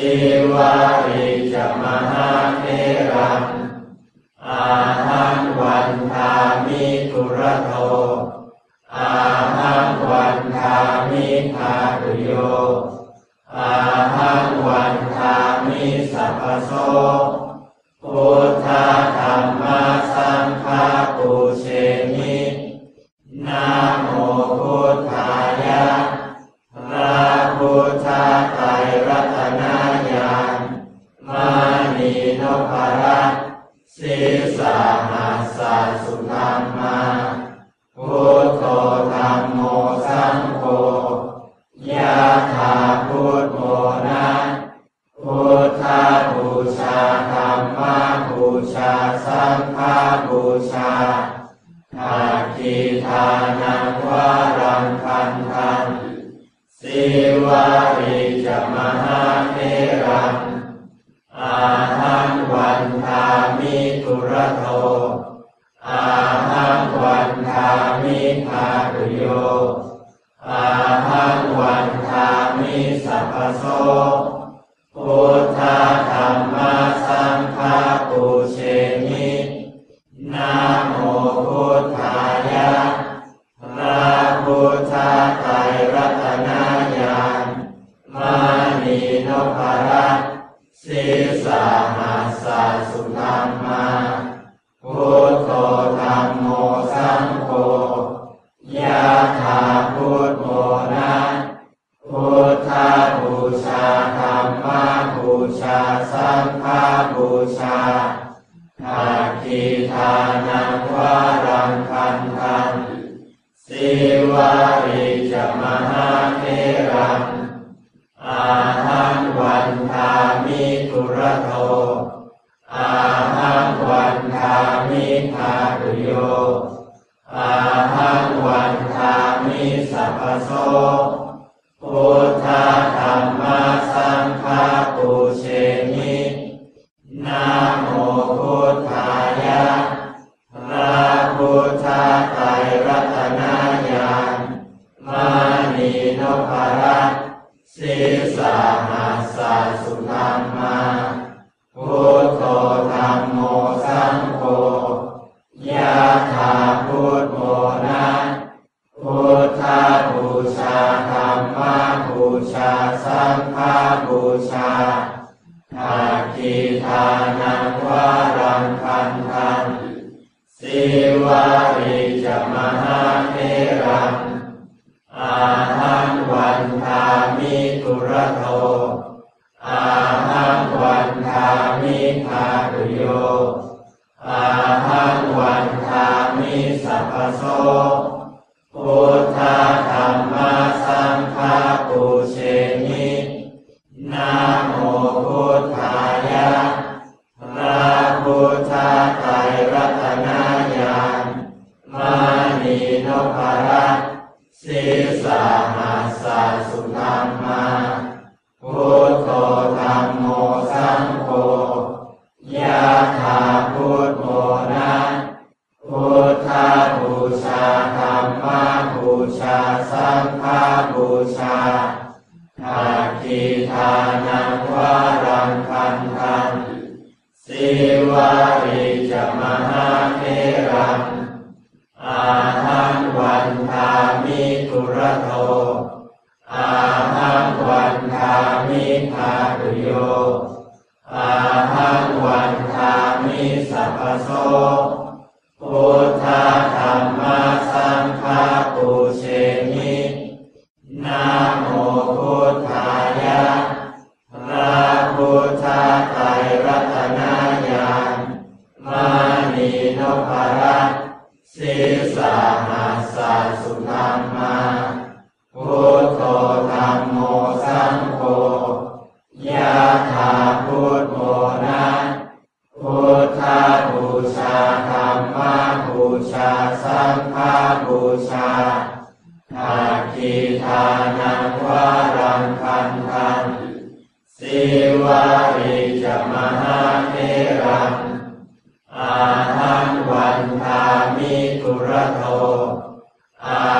สิวาริจมหาเถรังอาหังวันทามิทุระโทอาหังวันทามิทาตุโยอาหังวันทามิสัพพโสพุทธธัมมาสังฆาปุเชมินะโมพุทธายะพระพุทธไตรรัตนญาณมานีนพรัตน์ศีสาหัสสะสุธัมมาพุทโธธัมโมสังโฆยะถาพุทโธนะพุทธบูชาธัมมบูชาสังฆบูชาอาทิทานังวารังคันธังสิวาริจมหาเถรังอาหังวันทามิทุระโทอาหังวันทามิทาตุโยอาหังวันทามิสัพพโสพุทธธัมมาสังฆาปุเชมินะโมพุทธายะพระพุทธไตรรัตนญาณมานีนพรัตน์ศีสาหัสสะสุธัมมาพุทโธธัมโมสังโฆยะถาพุทโธนะพุทธบูชาธัมมบูชาสังฆบูชาอาทิทานังวารังคันธังสิวาริจมหาเถรังอาหังวันทามิทุระโทอาหังวันทามิทาตุโยอาหังวันทามิสัพพโสพุทธธัมมาสังฆาปุเชมินะโมพุทธายะพระพุทธไตรรัตนญาณมานีนพรัตน์ศีสาหัสสะสุธัมมาพุทโธธัมโมสังโฆยะถาพุทโธนะพุทธบูชาธัมมบูชาสังฆบูชาอาทิทานังวารังคันธังสิวาริจมหาเถรังอาหังวันทามิทุระโทอาหังวันทามิทาตุโยอาหังวันทามิสัพพโสพุทธธัมมาสังฆาปุเชมินะโมพุทธายะพระพุทธไตรรัตนญาณมานีนพรัตน์ศีสาหัสสะสุธัมมาพุทโธธัมโมสังโฆยะถาพุทโธนะพุทธบูชาธัมมบูชาสังฆบูชาอาทิทานังวารังคันธังสิวาริจมหาเถรังอาหังวันทามิทุระโทอาหังวันทามิทาตุโยอาหังวันทามิสัพพโสพุทธธัมมาสังฆาปุเชมินะโมพุทธายะพระพุทธไตรรัตนญาณมานีนพรัตน์ศีสาหัสสะสุธัมมาพุทโธธัมโมสังโฆยะถาพุทโธนะพุทธบูชาธัมมบูชาสังฆบูชาอาทิทานังวารังคันธังสิวาริจมหาเถรังอาหังวันทามิทุระโทอา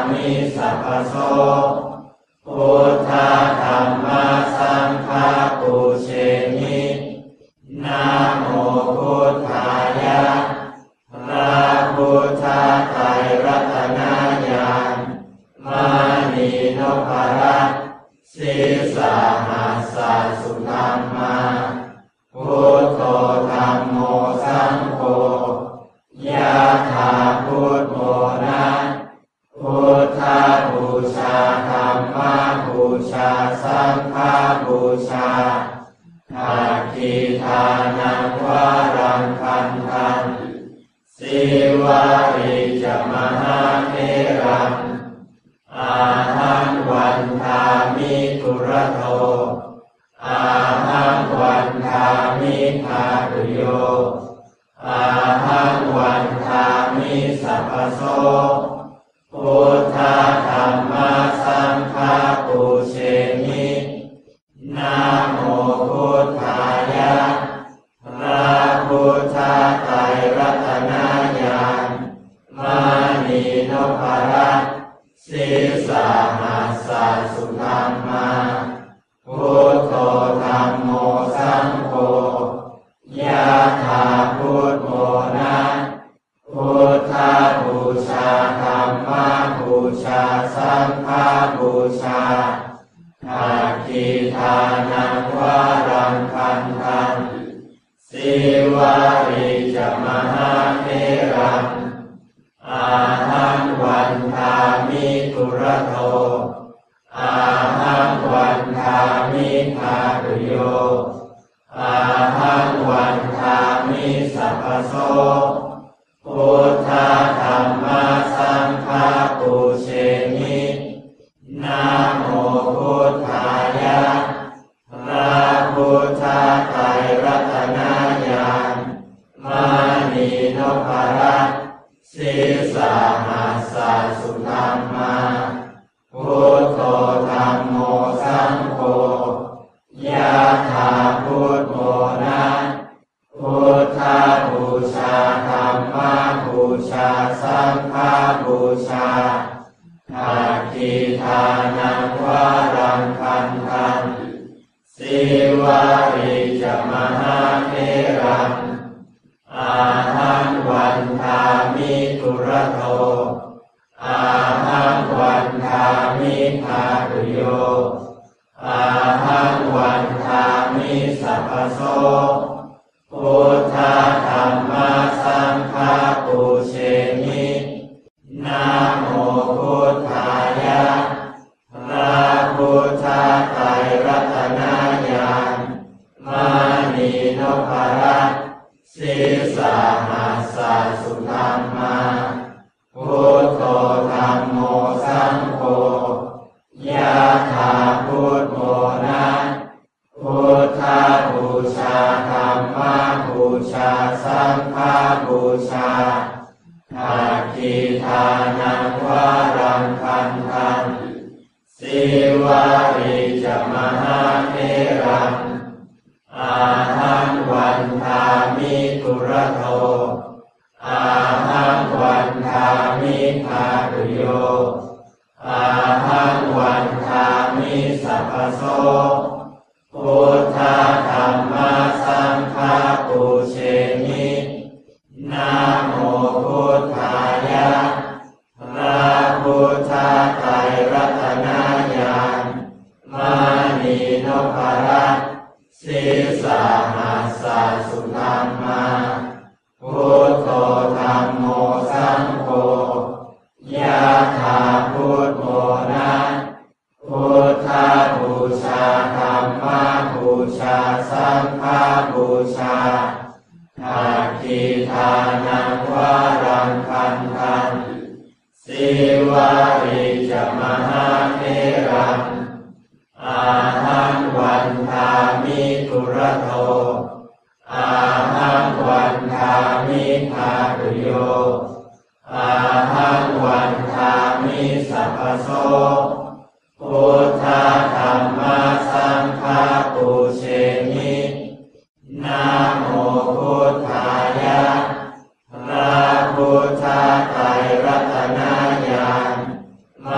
มิสัพพโสพุทธธัมมาสังฆาปุเชมินะโมพุทธายะพระพุทธไตรรัตนญาณมานีนพรัตน์ศีสาหัสสะสุธัมมาพุทโธธัมโมสังโฆยะถาพุทโธนะพุทธบูชาธัมมบูชาสังฆบูชาอาทิทานังวารังคันธังสิวาริจมหาเถรังอาหังวันทามิตุระโทอาหังวันทามิภาคุโยอาหังวันทามิสัพพโสพุทธธัมมาสังฆาปุเชมินะโมพุทธายะพระพุทธไตรรัตนญาณมานีนพรัตน์ศีสาหัสสะสุธัมมาพุทโธธัมโมสังโฆยะถาพุทโธนะพุทธบูชาธัมมบูชาสังฆบูชาอาทิทานังวารังคันธังสิวาริจมหาเถรังอาหังวันทามิตุระโทอาหังวันทามิภาคุโยอาหังวันทามิสัพพโสพุทธธัมมาสังฆาปุเชมินะโมพุทธายะพระพุทธไตรรัตนญาณมานีนพรัตน์ศีสาหัสสะสุธัมมาพุทโธธัมโมสังโฆยะถาพุทโธนะพุทธบูชาธัมมบูชาสังฆบูชาอาทิทานังวารังคันธังสิวาริจมหาเถรังอาหังวันทามิตุระโทอาหังวันทามิภาคุโยอาหังวันทามิสัพพโสพุทธธัมมาสังฆาปุเชมินะโมพุทธายะพระพุทธไตรรัตนญาณมานีนพรัตน์ศีสาหัสสะสุธัมมาพุทโธธัมโมสังโฆยะถาพุทโธนะพุทธบูชาธัมมบูชาสังฆบูชาอาทิทานังวารังคันธังสิวาริจมหาเถรังอาหังวันทามิตุระโทอาหังวันทามิภาคุโยอาหังวันทามิสัพพโสพุทธธัมมาสังฆาปุเชมินะโมพุทธายะพระพุทธไตรรัตนญาณมานีนพรัตน์ศีสาหัสสะสุธัมมาพุทโธธัมโมสังโฆยะถาพุทโธนะพุทธบูชาธัมมบูชาสังฆบูชาอาทิทานังวารังคันธังสิวาริจมหาเถรังอาหังวันทามิตุระโทอาหังวันทามิภาคุโยอาหังวันทามิสัพพโสพุทธธัมมาสังฆาปุเชมินะโมพุทธายะพระพุทธไตรรัตนญาณม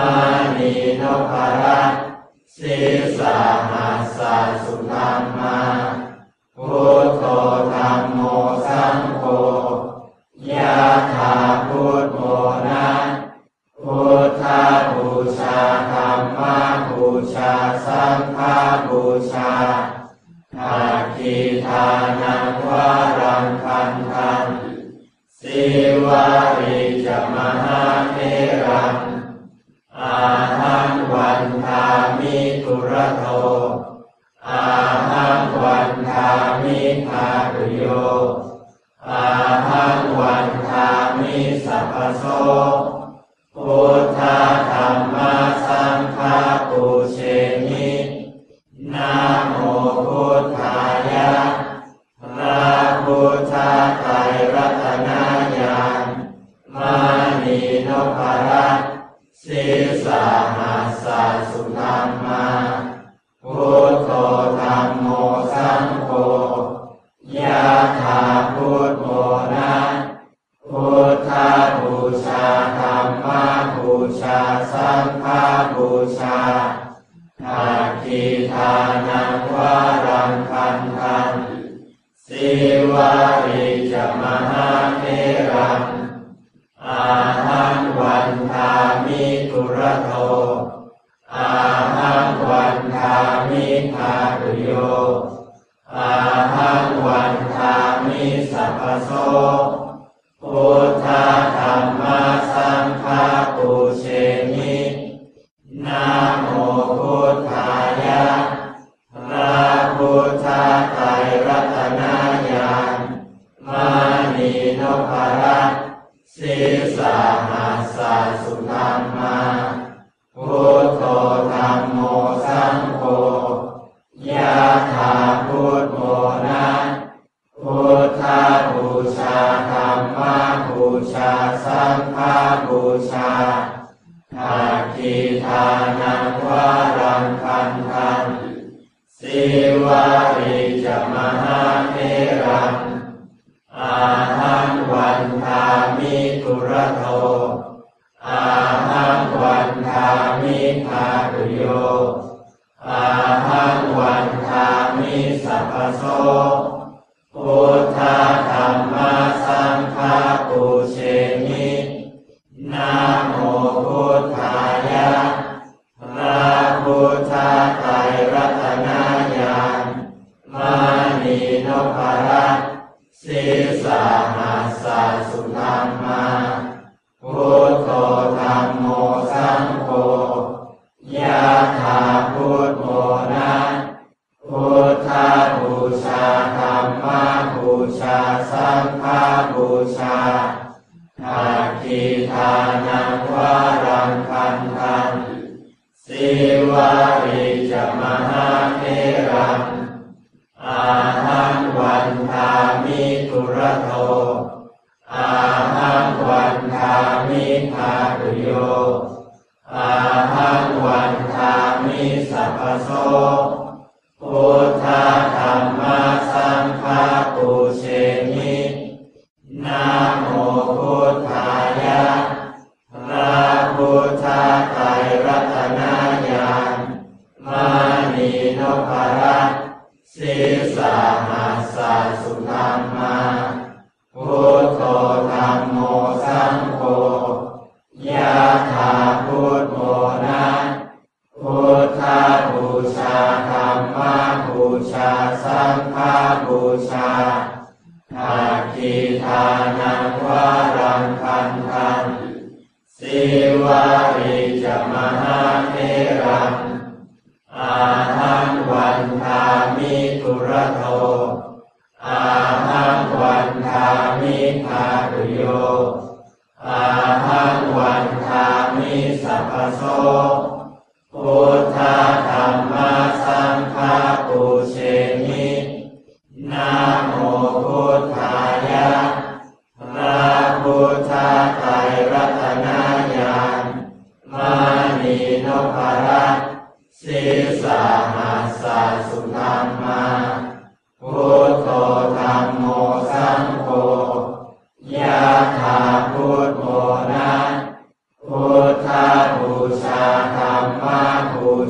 ณีนพรัตน์ศีสาหัสสะสุธัมมาพุทโธธัมโมสังโฆยะถาพุทโธนะพุทธบูชาธัมมบูชาสังฆบูชาอาทิทานังวารังคันธังสิวาริจมหาเถรังอาหังวันทามิตุระโทอาหังวันทามิทาตุโยอาหังวันทามิสัพพโสพุทธธัมมาสังฆาปูเชมินะโมพุทธายะพระพุทธไตรรัตนญาณมณีนพรัตน์ศีสาหัสสะสุธัมมาพุทโธธัมโมสังโฆยะถาพุทโธนะพุทธบูชาธัมมบูชาสังฆบูชาอาทิทานังวารังคันธังสิวาริจมหาเถรังอาหังวันทามิตุระโทอาหังวันทามิทาตุโยอาหังวันทามิสัพพโสพุทธธัมมาสังฆาปูเชมินะโมพุทธายะพระพุทธไตรรัตนญาณมณีนพรัตน์ศีสาหัสสะสุธัมมาพุทโธธัมโมสังโฆยะถาพุทโธนะพุทธบูชาธัมมบูชาสังฆบูชาอาทิทานังวารังคันธังสิวาริจมหาเถรังอาหังวันทามิตุระโทอาหังวันทามิทาตุโยอาหังวันทามิสัพพโสพุทธธัมมาสังฆาปูเชมินะโมพุทธายะพระพุทธไตรรัตนญาณมณีนพรัตน์ศีสาหัสสะสุธัมมาพุทโธธัมโมสังโฆยะถาพุทโธนะพุทธบูชาธัมมบูชาสังฆบูชาอาทิทานังวารังคันธังสิวาริจมหาเถรังอาหังวันทามิตุระโทอาหังวันทามิทาตุโยอาหังวันทามิสัพพโสพุทธธัมมาสังฆาปูเชมินะโมพุทธายะพระพุทธไตรรัตนญาณมณีนพรัตน์ศีสาหัสสะสุธัมมาพุทโธธัมโมสังโฆยะถาพุทโธนะพุทธบูชาธัมมบูชาสังฆบูชาอาทิทานังวารังคันธังสิวาริจมหาเถรังอาหังวันทามิตุระโทอาหังวันทามิทาตุโยอาหังวันทามิสัพพโสพุทธธัมมาสังฆาปูเชมินะโมพุทธายะพระพุทธไตรรัตนญาณมณีนพรัตน์ศีสาหัสสะสุธัมมาพุทโธธัมโมสังโฆยะถาพุทโธนะพุทธบูชาธัม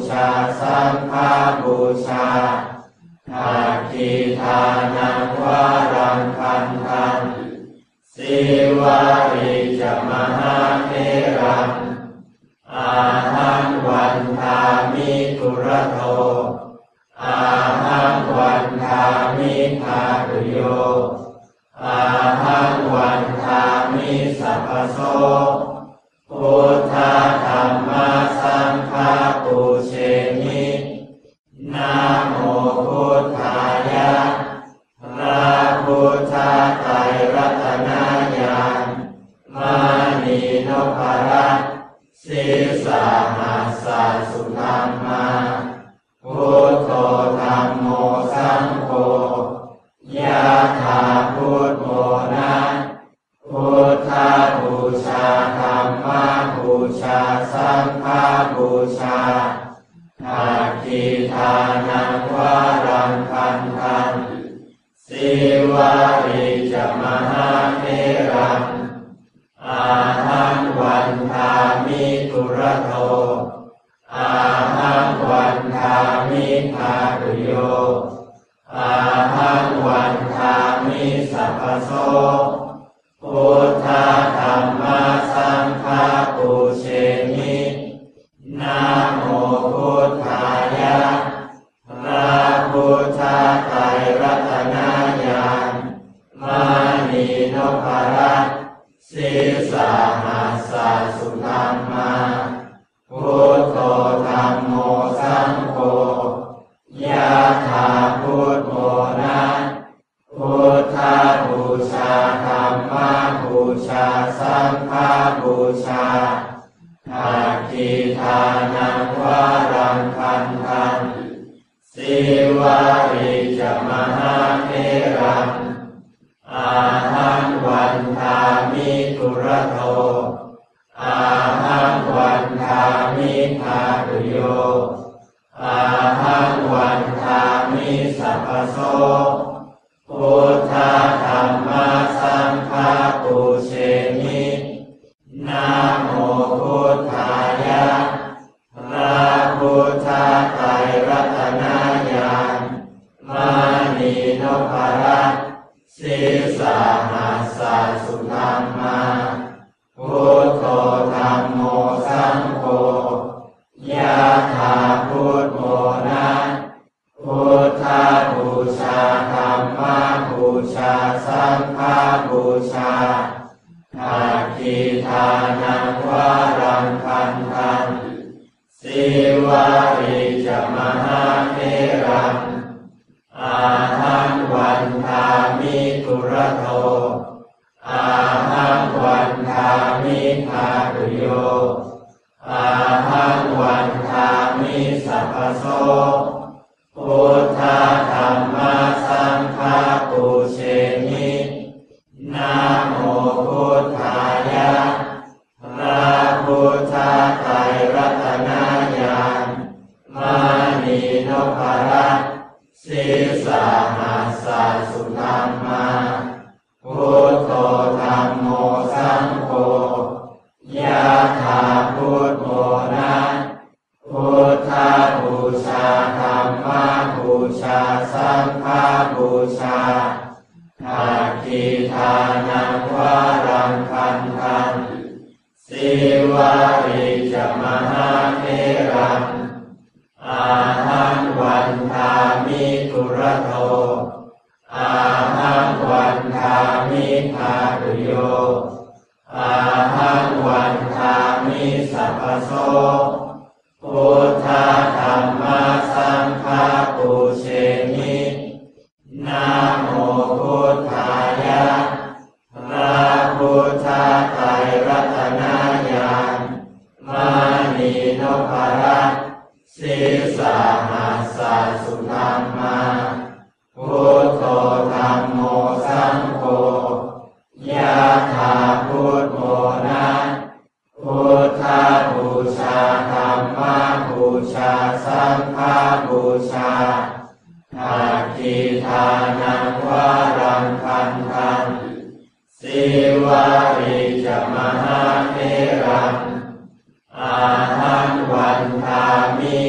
ชาสังฆบูชาอาทิทานังวารังคันธังสีวาริจมหาเถรังอาหังวันทามิทุระโทอาหังวันทามิทาตุโยอาหังวันทามิสัพพโสพุทธธัมมาสังฆาปูเชมินะโมพุทธายะพระพุทธไตรรัตนญาณมานีนพรัตน์ศีสาหัสสะสุธัมมาพุทโธธัมโมสังโฆยะถาพุทโธนะพุทธบูชาธัมมบูชาสังฆบูชาอาทิทานังวารังคันธังสีวาริจมหาเถรังอาหังวันทามิทุระโทอาหังวันทามิทาตุโยอาหังวันทามิสัพพโสพุทธธัมมาสังฆาปูเชมินะโมพุทธายะพระพุทธไตรรัตนญาณมานีนพรัตน์ศีสาหัสสะสุธัมมาพุทโธธัมโมสังโฆยะถาพุทโธนะพุทธบูชาธัมมบูชาสังฆบูชาอาทิทานังวารังคันธังสีวาริจมหาเถรังอาหังวันทามิทุระโทอาหังวันทามิทาตุโยอาหังวันทามิสัพพโสพุทธธัมมาสังฆาปูเชมินะโมพุทธายะพระพุทธไตรรัตนญาณมานีนพรัตน์ศีสาหัสสะสุธัมมาพุทโธธัมโมสังโฆยะถาพุทโธนะพุทธบูชาธัมมบูชาสังฆบูชาอาทิทานังวารังคันธังสีวาริจมหาเถรังอาหังวันทามิทุระโทอาหังวันทามิทาตุโยอาหังวันทามิสัพพโสพุทธธัมมาสังฆาปูเชมินะโมพุทธายะพระพุทธไตรรัตนญาณมานีนพรัตน์ศีสาหัสสะสุธัมมาพุทโธธัมโมสังโฆยะถาพุทโธนะพุทธบูชาธัมมบูชาสังฆบูชาอาทิทานังวารังคันธังสีวาริจมหาเถรังอาหังวันทามิทุระโทอาหังวันทามิทาตุโยอาหังวันทามิสัพพโสพุทธธัมมาสังฆาปูเชมินะโมพุทธายะพระพุทธไตรรัตนญาณมานีนพรัตน์ศีสาหัสสะสุธัมมาพุทโธธัมโมสังโฆยะถาพุทโธนะพุทธบูชาธัมมบูชาสังฆบูชาอาทิทานังวารังคันธังสีวาริจมหาเถรังอาหังวันทามิทุ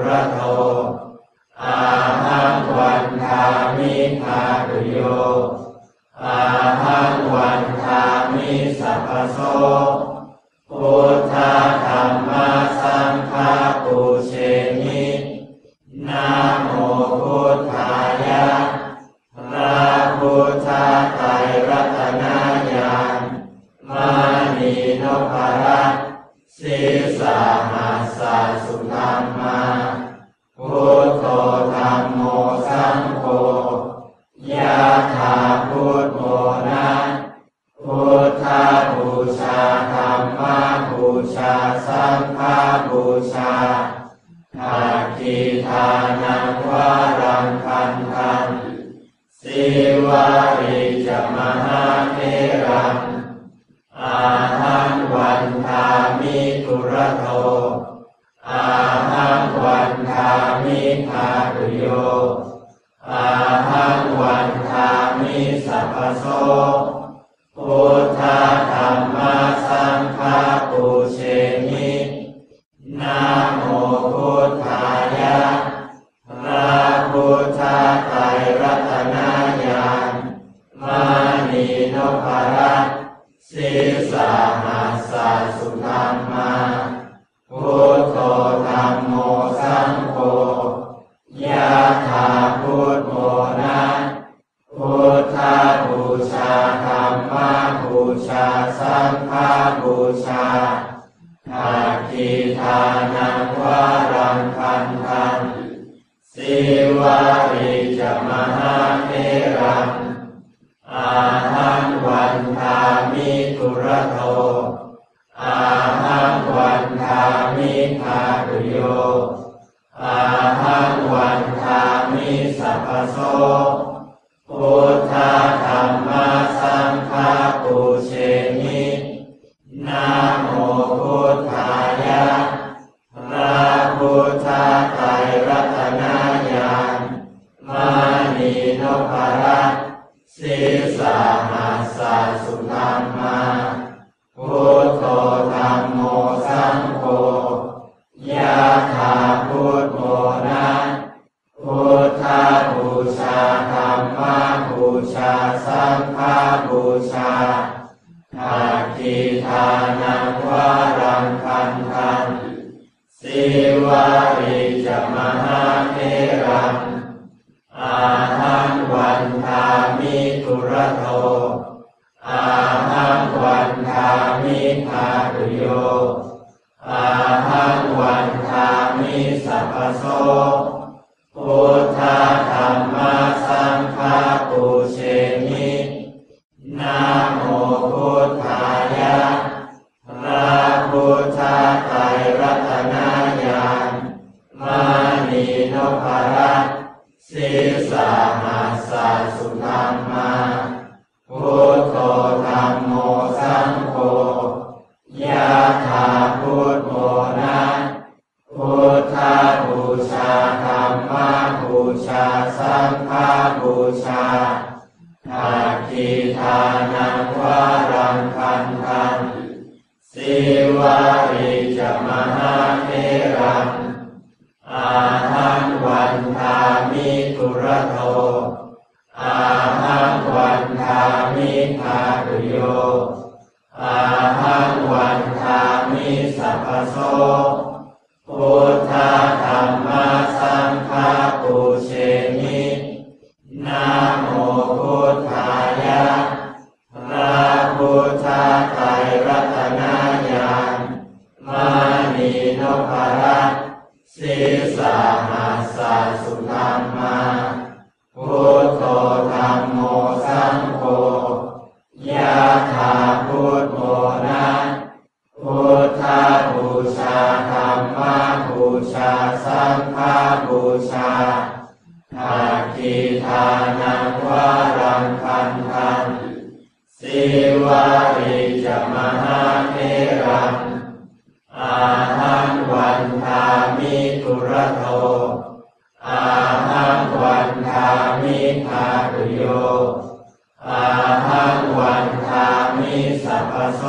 ระโทอาหังวันทามิทาตุโยอาหังวันทามิสัพพโสพุทธธัมมาสังฆาปุเชมินะโมพุทธายะพระพุทธไตรรัตนญาณมานีนพรัตน์ศีสาหัสสะสุธัมมาพุทโธธัมโมสังโฆยะถาพุทโธนะพุทธบูชาธัมมบูชาสังฆบูชาอาทิทานังวารังคันธังสิวาริจมหาเถรังอาหังวันทามิทุระโทอาหังวันทามิทาตุโยอาหังวันทามิสัพพโสพุทธธัมมาสังฆาปุเชมินะโมพุทธายะพระพุทธไตรรัตนญาณมานีนพรัตน์ศีสาหัสสะสุธัมมาพุทโธธัมโมสังโฆยะถาพุทโธนะพุทธบูชาธัมมบูชาสังฆบูชาอาทิทานังวารังคันธังสิวาริจมหาเถรังอาหังวันทามิทุระโทอาหังวันทามิทาตุโยอาหังวันทามิสัพพโสพุทธธัมมาสังฆาปุเชมินะโมพุทธายะพระพุทธไตรรัตนญาณมานีนพรัตน์ศีสาหัสสะสุธัมมาพุทโธธัมโมสังโฆยะถาพุทโธนะพุทธบูชาธัมมบูชาสังฆบูชาอาทิทานังวารังคันธังสิวาริจมหาเถรังอาหังวันทามิทุระโทอาหังวันทามิทาตุโยอาหังวันทามิสัพพโสพุทธธัมมาสังฆาปุเชมินะโมพุทธายะพระพุทธไตรรัตนญาณมานีนพรัตน์ศีสาหัสสะสุธัมมาพุทโธธัมโมสังโฆยะถาพุทโธนะพุทธบูชาธัมมบูชาสังฆบูชาอาทิทานังวารังคันธังสิวาริจมหาเถรังอาหังวันทามิทุระโทอาหังวันทามิทาตุโยอาหังวันทามิสัพพโสพุทธธัมมาสังฆาปุเชมินะโมพุทธายะพระพุทธไตรรัตนญาณมานีนพรัตน์ศีสาหัสสะสุธัมมาพุทโธธัมโมสังโฆยะถาพุทโธนะพุทธบูชาธัมมบูชาสังฆบูชาอาทิทานังวารังคันธังสิวาริจมหาเถรังอาหังวันทามิทุระโทอาหังวันทามิทาตุโยอาหังวันทามิสัพพโส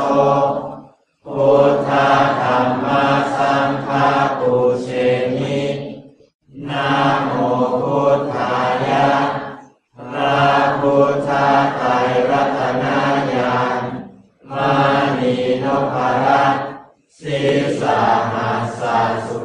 พุทธธัมมาสังฆาปุเชมิ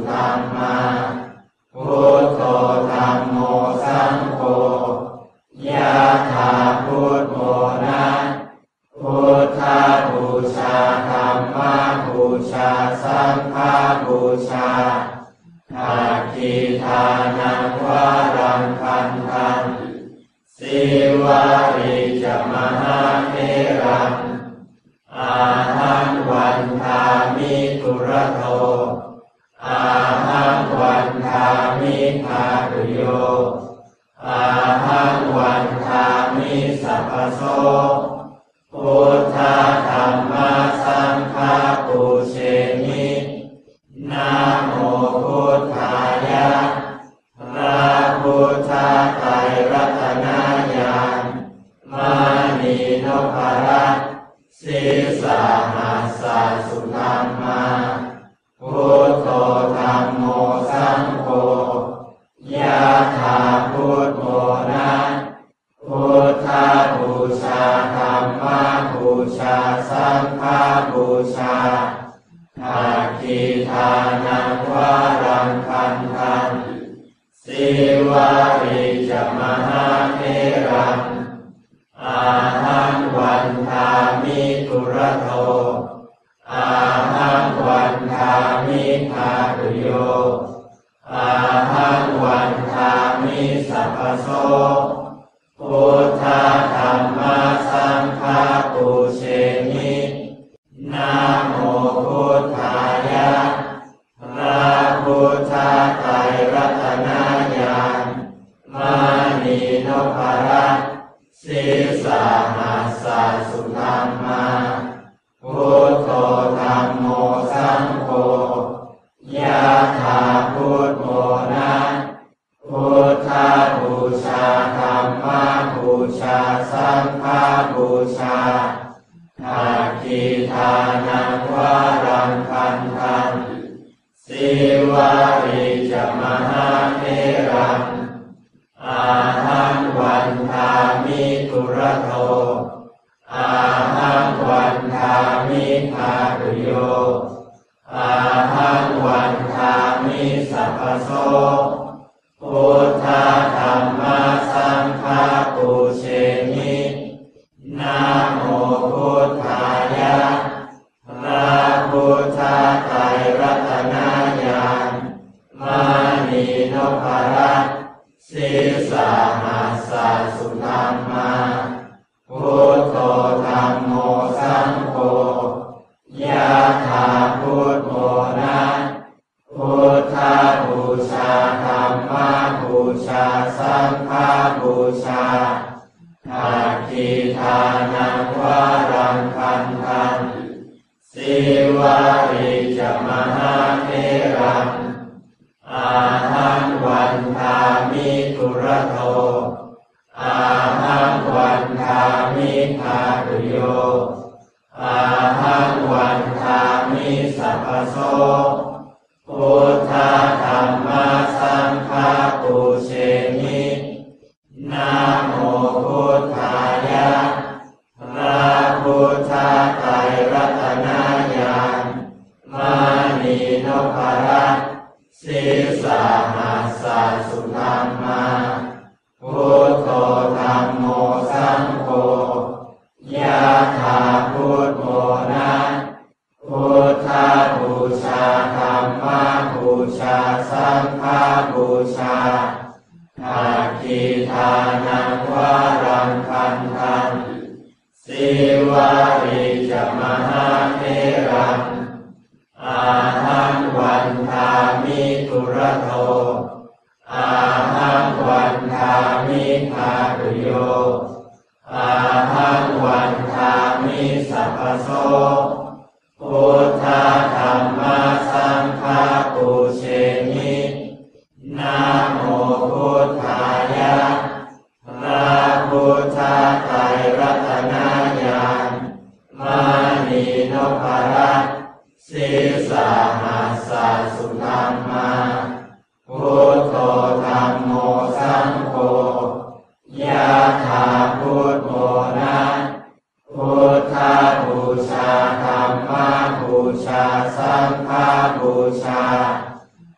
ธัมมาพุทโธธัมโมสังโฆยะถาพุทโธนะพุทธบูชาธัมมบูชาสังฆบูชาอาทิทานังวารังคันธังสิวาริจมหาเถรังอาหังวันทามิตุระโทอาหังวันทามิภาคุโยอาหังวันทามิสัพพโสพุทธธัมมาสังฆาปูเชมินะโมพุทธายะพระพุทธไตรรัตนญาณมานีนพรัตน์ศีสาหัสสะสุธัมมาพุทโธธัมโมสังโฆยะถาพุทโธนะพุทธบูชาธัมมบูชาสังฆบูชาอาทิทานังวารังคันธังสิวาริจมหาเถรังอาหังวันทามิตุระโทอาหังวันทามิภาคุโยอาหังวันทามิสัพพโสพุทธธัมมาสังฆาปูเชมินะโมพุทธายะพระพุทธไตรรัตนญาณมานีนพรัตน์ศีสาหัสสะสุธัมมาพุทโธธัมโมสังโฆยะถาพุทโธนะพุทธบูชาธัมมบูชาสังฆบูชาอาทิทานังวารังคันธังสิวาริจมหาเถรังอาหังวันทามิตุระโทอาหังวันทามิภาคุโยอาหังวันทามิสัพพโสพุทธธัมมาสังฆาปูเชมินะโมพุทธายะพระพุทธไตรรัตนญาณมานีนพรัตน์ศีสาหัสสะสุธัมมาพุทโธธัมโมสังโฆยะถาพุทโธนะพุทธบูชาธัมมบูชาสังฆบูชาอาทิทานังวารังคันธังสิวาริจมหาเถรังอาหังวันทามิตุระโทอาหังวันทามิภาคุโยอาหังวันทามิสัพพโสพุทธธัมมาสังฆาปูเชมินะโมพุทธายะพระพุทธไตรรัตนญาณมานีนพรัตน์ศีสาหัสสะสุธัมมาพุทโธธัมโมสังโฆยะถาพุทโธนะพุทธบูชาธัมมบูชาสังฆบูชาอาทิทานังวารังคันธังสิวาริจมหาเถรังอาหังวันทามิตุระโทอาหังวันทามิภาคุโยอาหังวันทามิสัพพโสพุทธธัมมาสังฆาปูเชมินะโมพุทธายะพระพุทธไตรรัตนญาณมานีนพรัตน์ศีสาหัสสะสุธัมมาพุท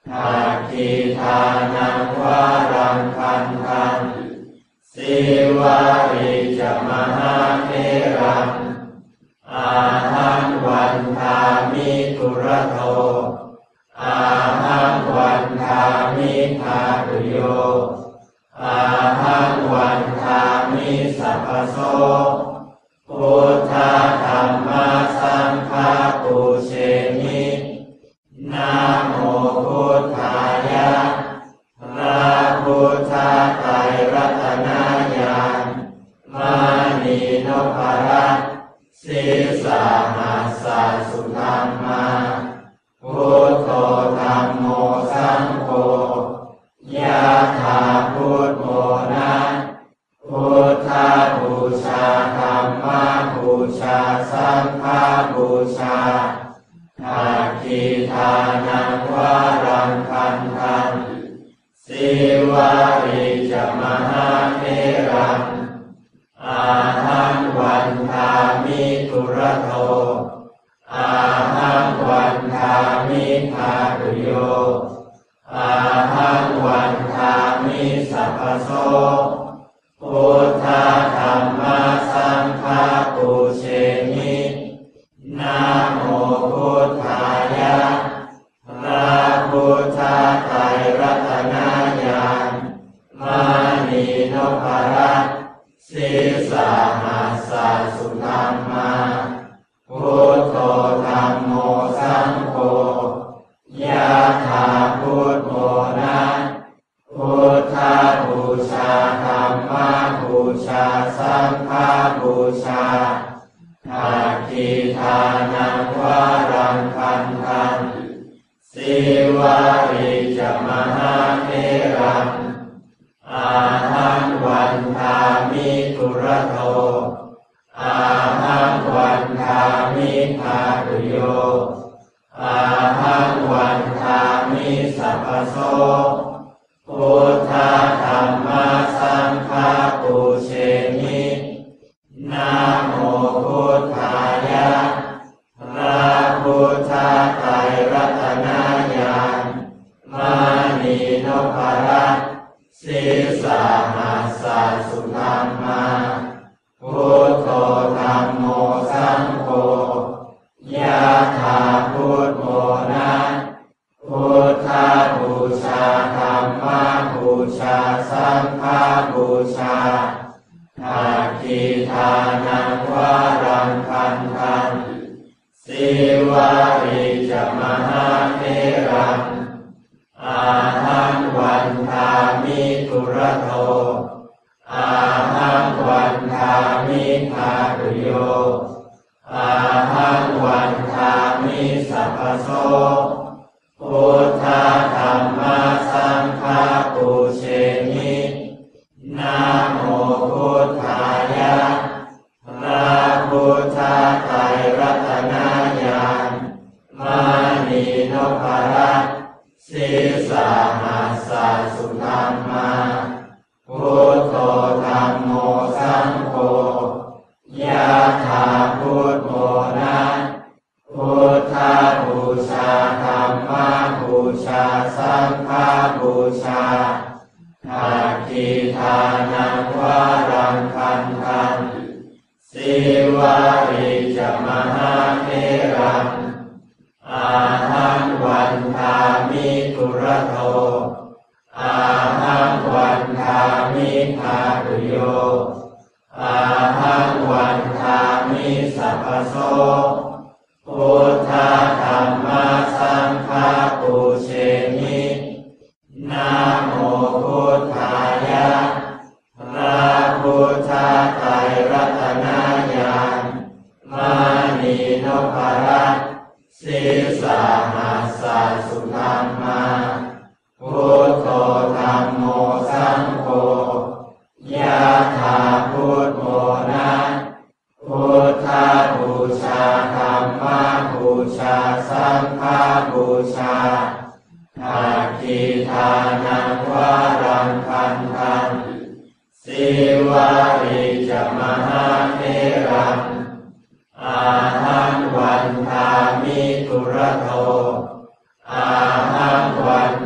อาคีทานังวารังคันธังสีวาริจมหาเถรังอาหังวันทามิทุระโทอาหังวันทามิทาตุโยอาหังวันทามิสัพพโสพุทธธัมมาสังฆาปุเชมินะโมพุทธายะพระพุทธไตรรัตนญาณมานีนพรัตน์ศีสาหัสสะสุธัมมาพุทโธธัมโมสังโฆยะถาพุทโธนะพุทธบูชาธัมมบูชาสังฆบูชาอาคีทานังวารังคันธังสีวาริจมหาเถรังอาหังวันทามิทุระโทอาหังวันทามิทาตุโยอาหังวันทามิสัพพโสพุทธธัมมาสังฆาปุเชมินะโมพุทธายะพระพุทธไตรรัตนญาณมานีนพรัตน์ศีสาหัสสะสุธัมมาพุทโธธัมโมสังโฆยะถาพุทโธนะพุทธบูชาธัมมบูชาสังฆบูชาอาคีทานังวารังคันธังสีวาริจมหาเถรังอาหังวันทามิทุระโทอาหังวันทามิทาตุโยอาหังวันทามิสัพพโสพุทธธัมมาสังฆาปุเชมินะโมพุทธายะพระพุทธไตรรัตนญาณมานีนพรัตน์ศีสาหัสสะสุธัมมาพุทโธธัมโมสังโฆยะถาพุทโธนะพุทธบูชาธัมมบูชาสังฆบูชาอาคีทานังวารังคันธังสีวาริจมหาเถรังอาหังวันทามิทุระโทอาหังวันทามิทาตุโยอาหังวันทามิสัพพโสพุทธธัมมาสังฆาปุเชมินะโมพุทธายะพระพุทธไตรรัตนญาณมานีนพรัตน์ศีสาหัสสะสุธัมมาพุทโธธัมโมสังโฆยะถาพุทโธนะพุทธบูชาธัมมบูชาสังฆบูชาอาคีทานังวารังคันธังสีวาริจมหาเถรังอาหังวันทามิทุระโทอาหังวันทามิทาตุโยอาหังวันทามิสัพพโสพุทธธัมมาสังฆาปุเชมินะโมพุทธายะพระพุทธไตรรัตนญาณมานีนพรัตน์ศีสาหัสสะสุธัมมาพุทโธธัมโมสังโฆยะถาพุทโธนะพุทธบูชาธัมมบูชาสังฆบูชาอาคีทานังวารังคันธังสีวาริจมหาเถรังอาหังวันทามิทุระโทอาหังวัน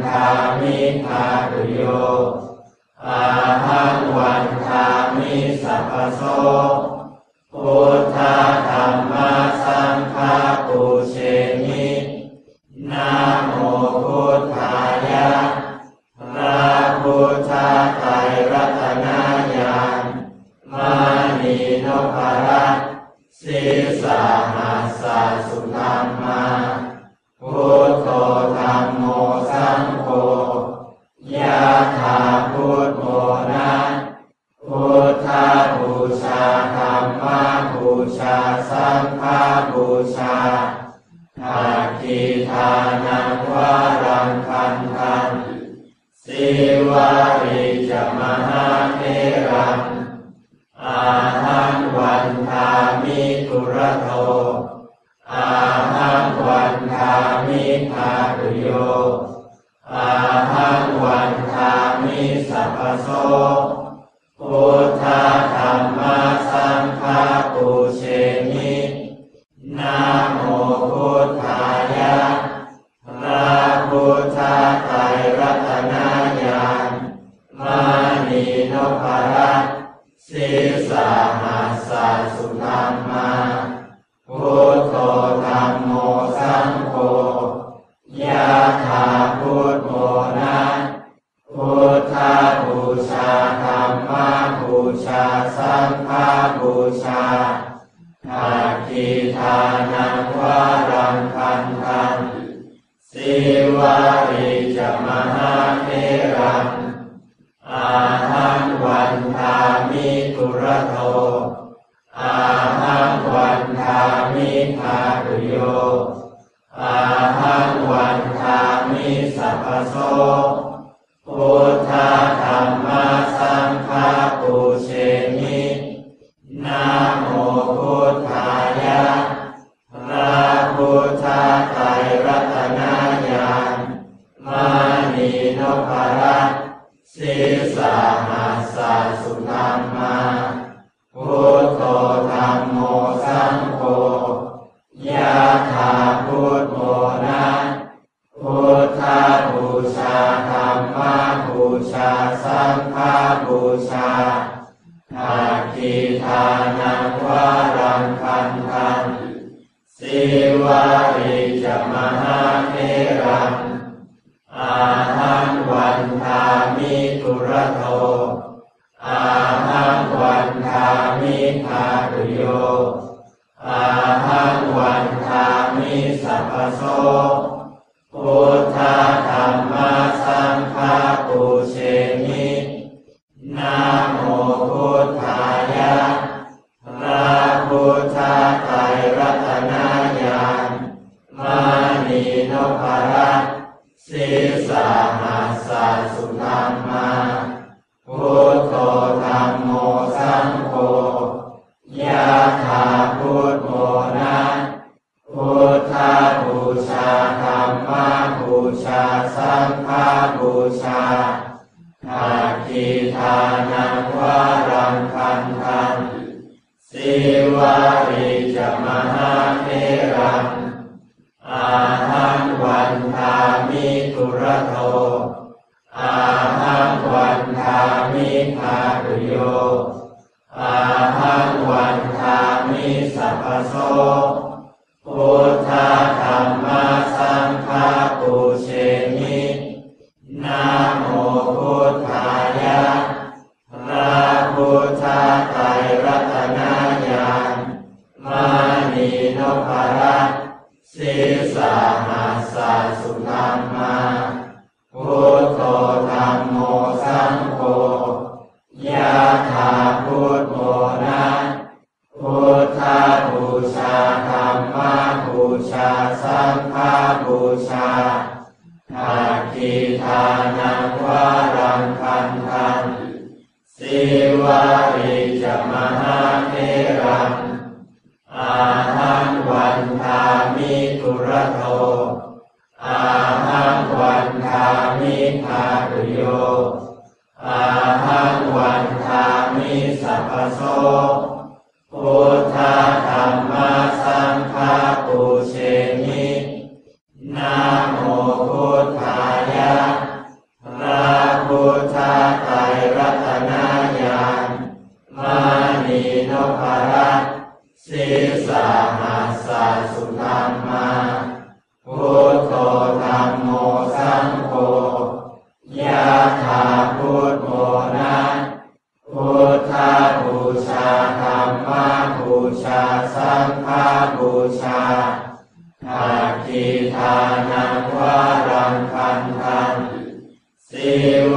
ทามิภาคุโยอาหังวันทามิสัพพโสพุทธธัมมาสังฆาปุเชมินะโมพุทธายะพระพุทธไตรรัตนญาณมานีนพรัตน์ศีสาหัสสะสุธัมมาพุทโธธัมโมสังโฆยะถาพุทโธนะพุทธบูชาธัมมบูชาสังฆบูชาอาทิทานังวารังคันธังสิวาริจมหาเถรังอาหังวันทามิตุระโตอาหังวันทามิภาคุโยอาหังวันทามิสัพพโสพุทธธัมมาสังฆาปุเชมินะโมพุทธายะพระพุทธไตรรัตนญาณมานีนพรัตน์ศีสาหัสสะสุธัมมาพุทโธธัมโมสังโฆยะถาพุทโธนะพุทธบูชาธัมมบูชาสังฆบูชาอาทิทานังวารังคันธังสิวาริจมหาเถรังอาหังวันทามิตุระโตอาหังวันทามิภาคุโยอาหังวันทามิสัพพโสพุทธธัมมาสังฆาปุเชมินะโมพุทธายะพระพุทธไตรรัตนญาณมานีนพรัตน์ศีสาหัสสะสุธัมมาพุทโธธัมโมสังโฆยะถาพุทโธนะพุทธบูชาธัมมบูชาสังฆบูชาอาทิทานังวารังคันธังสิวาริจมหาเถรังอาหังวันทามิตุระโตอาหังวันทามิภาคุโยอาหังวันทามิสัพพโสพุทธธัมมาสังฆาปุเชมินะโมพุทธายะพระพุทธไตรรัตนญาณมานีนพรัตน์ศีสาหัสสะสุธัมมาพุทโธธัมโมสังโฆยะถาพุทโธนะพุทธบูชาธัมมบูชาสังฆบูชาอาทิทานังวารังคันธังสิวาริจมหาเถรังอาหังวันทามิตุระโตอาหังวันทามิภาคุโยอาหังวันทามิสัพพโสพุทธธัมมาสังฆาปุเชมินะโมพุทธายะพระพุทธไตรรัตนญาณมานีนพรัตน์ศีสาหัสสะสุธัมมาพุทโธธัมโมสังโฆยะถาพุทโธนะพุทธบูชาธัมมบูชาสังฆบูชาอาทิทานังวารังคันธังสิวาริจมหาเถรังอาหังวันทามิตุระโตอาหังวันทามิภาคุโยอาหังวันทามิสัพพโสพุทธธัมมาสังฆาปุเชมินะโมพุทธายะ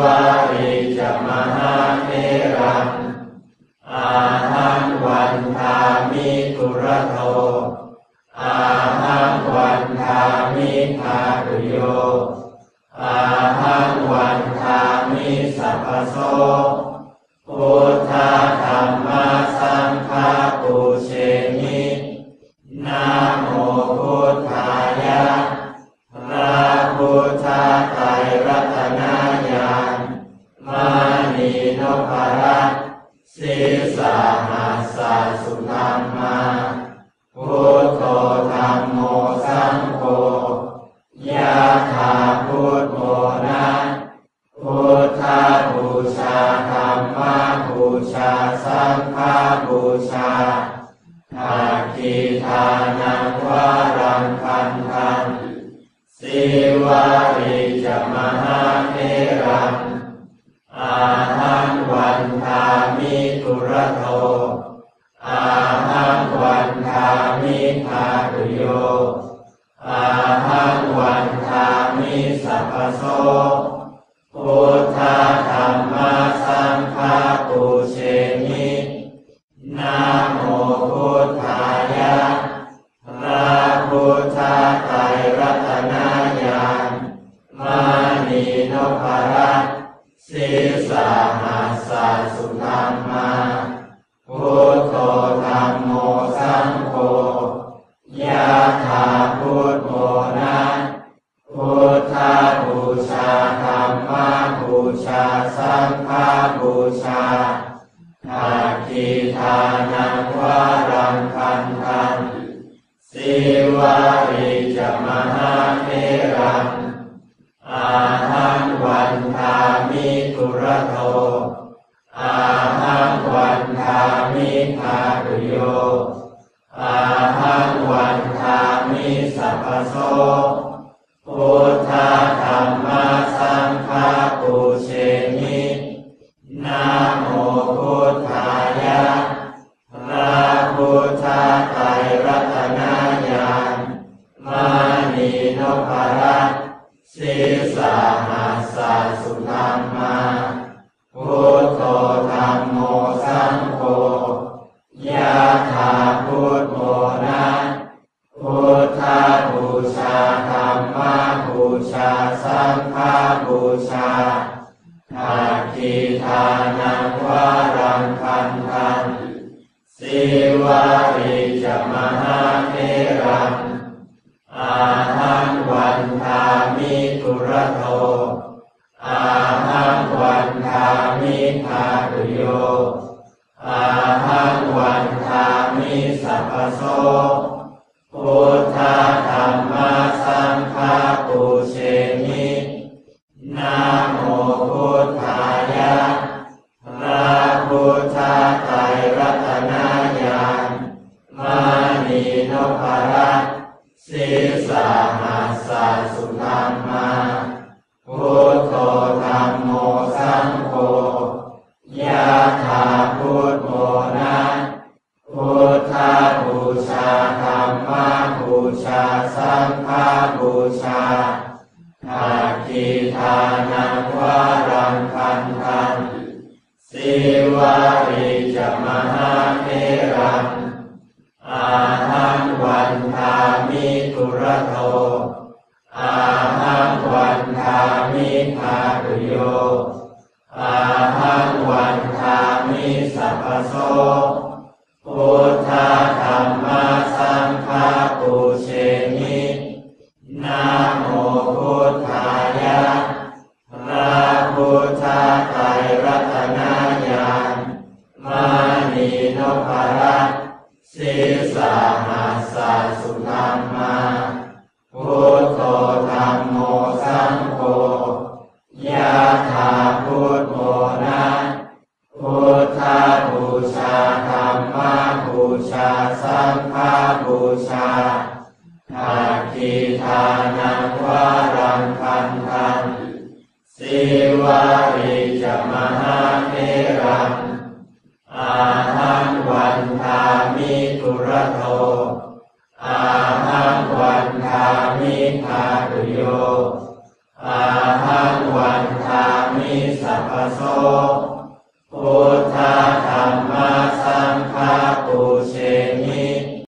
วาริจมหาเถรังอาหังวันทามิกุรโตอาหังวันทามิทาตุโยอาหังวันทามิสัพพโสพุทธธัมมาสังฆาปุเชมินะโมพุทธายะพระพุทธไตรรัตนญาณมานีนพรัตน์ศีสาหัสสะสุธัมมาพุทโธธัมโมสังโฆยะถาพุทโธนะพุทธบูชาธัมมบูชาสังฆบูชาอาทิทานังวารังคันธังสิวาริจมหาเถรังอาหังวันทามิกุรโตอาหังวันทามิทาตุโยอาหังวันทามิสัพพโสพุทธธัมมาสังฆาปุเชมินะโมพุทธายะพระพุทธไตรรัตนญาณมานีนพรัตน์ศีสาหัสสะสุธัมมาพุทโธธัมโมสังโฆยะถาพุทโธนะพุทธบูชาธัมมบูชาสังฆบูชาอาทิทานังวารังคันธังสิวาริจมหาเถรังอาหังวันทามิกุรโตอาหังวันทามิทาตุโยอาหังวันทามิสัพพโสพุทธธัมมาสังฆาปุเชมินะโมพุทธายะพระพุทธไตรรัตนญาณมานีนพรัตน์ศีสาหัสสะสุธัมมาพุทโธธัมโมสังโฆยะถาพุทโธนะพุทธบูชาธัมมบูชาสังฆบูชาอาทิทานังวารังคันธังสิวาริจมหาเถรังอาหังวันทามิกุรโตอาหังวันทามิทาตุโยอาหังวันทามิสัพพโสพุทธธัมมาสังฆาปุเชมินะโมพุทธายะพระพุทธไตรรัตนญาณมานีนพรัตน์ศีสาหัสสะสุธัมมาพุทโธธัมโมสังโฆยะถาพุทโธนะพุทธบูชาธัมมบูชาสังฆบูชาอาทิทานังวารังคันธังสิวาริจมหาเถรังอาหังวันทามิกุรโตอาหังวันทามิทาตุโยอาหังวันทามิสัพพโสพุทธธัมมาสังฆาปุเชมินะโมพุทธายะพระพุทธไตรรัตนญาณมานีนพรัตน์ศีสาหัสสะสุธัมมาพุทโธธัมโมสังโฆยะถาพุทโธนะพุทธบูชาธัมมบูชาสังฆบูชาอาทิทานังวารังคันธังสิวาริจมหาเถรังอาหังวันทามิกุรโตอาหังวันทามิทาตุโยอาหังวันทามิคโสพุท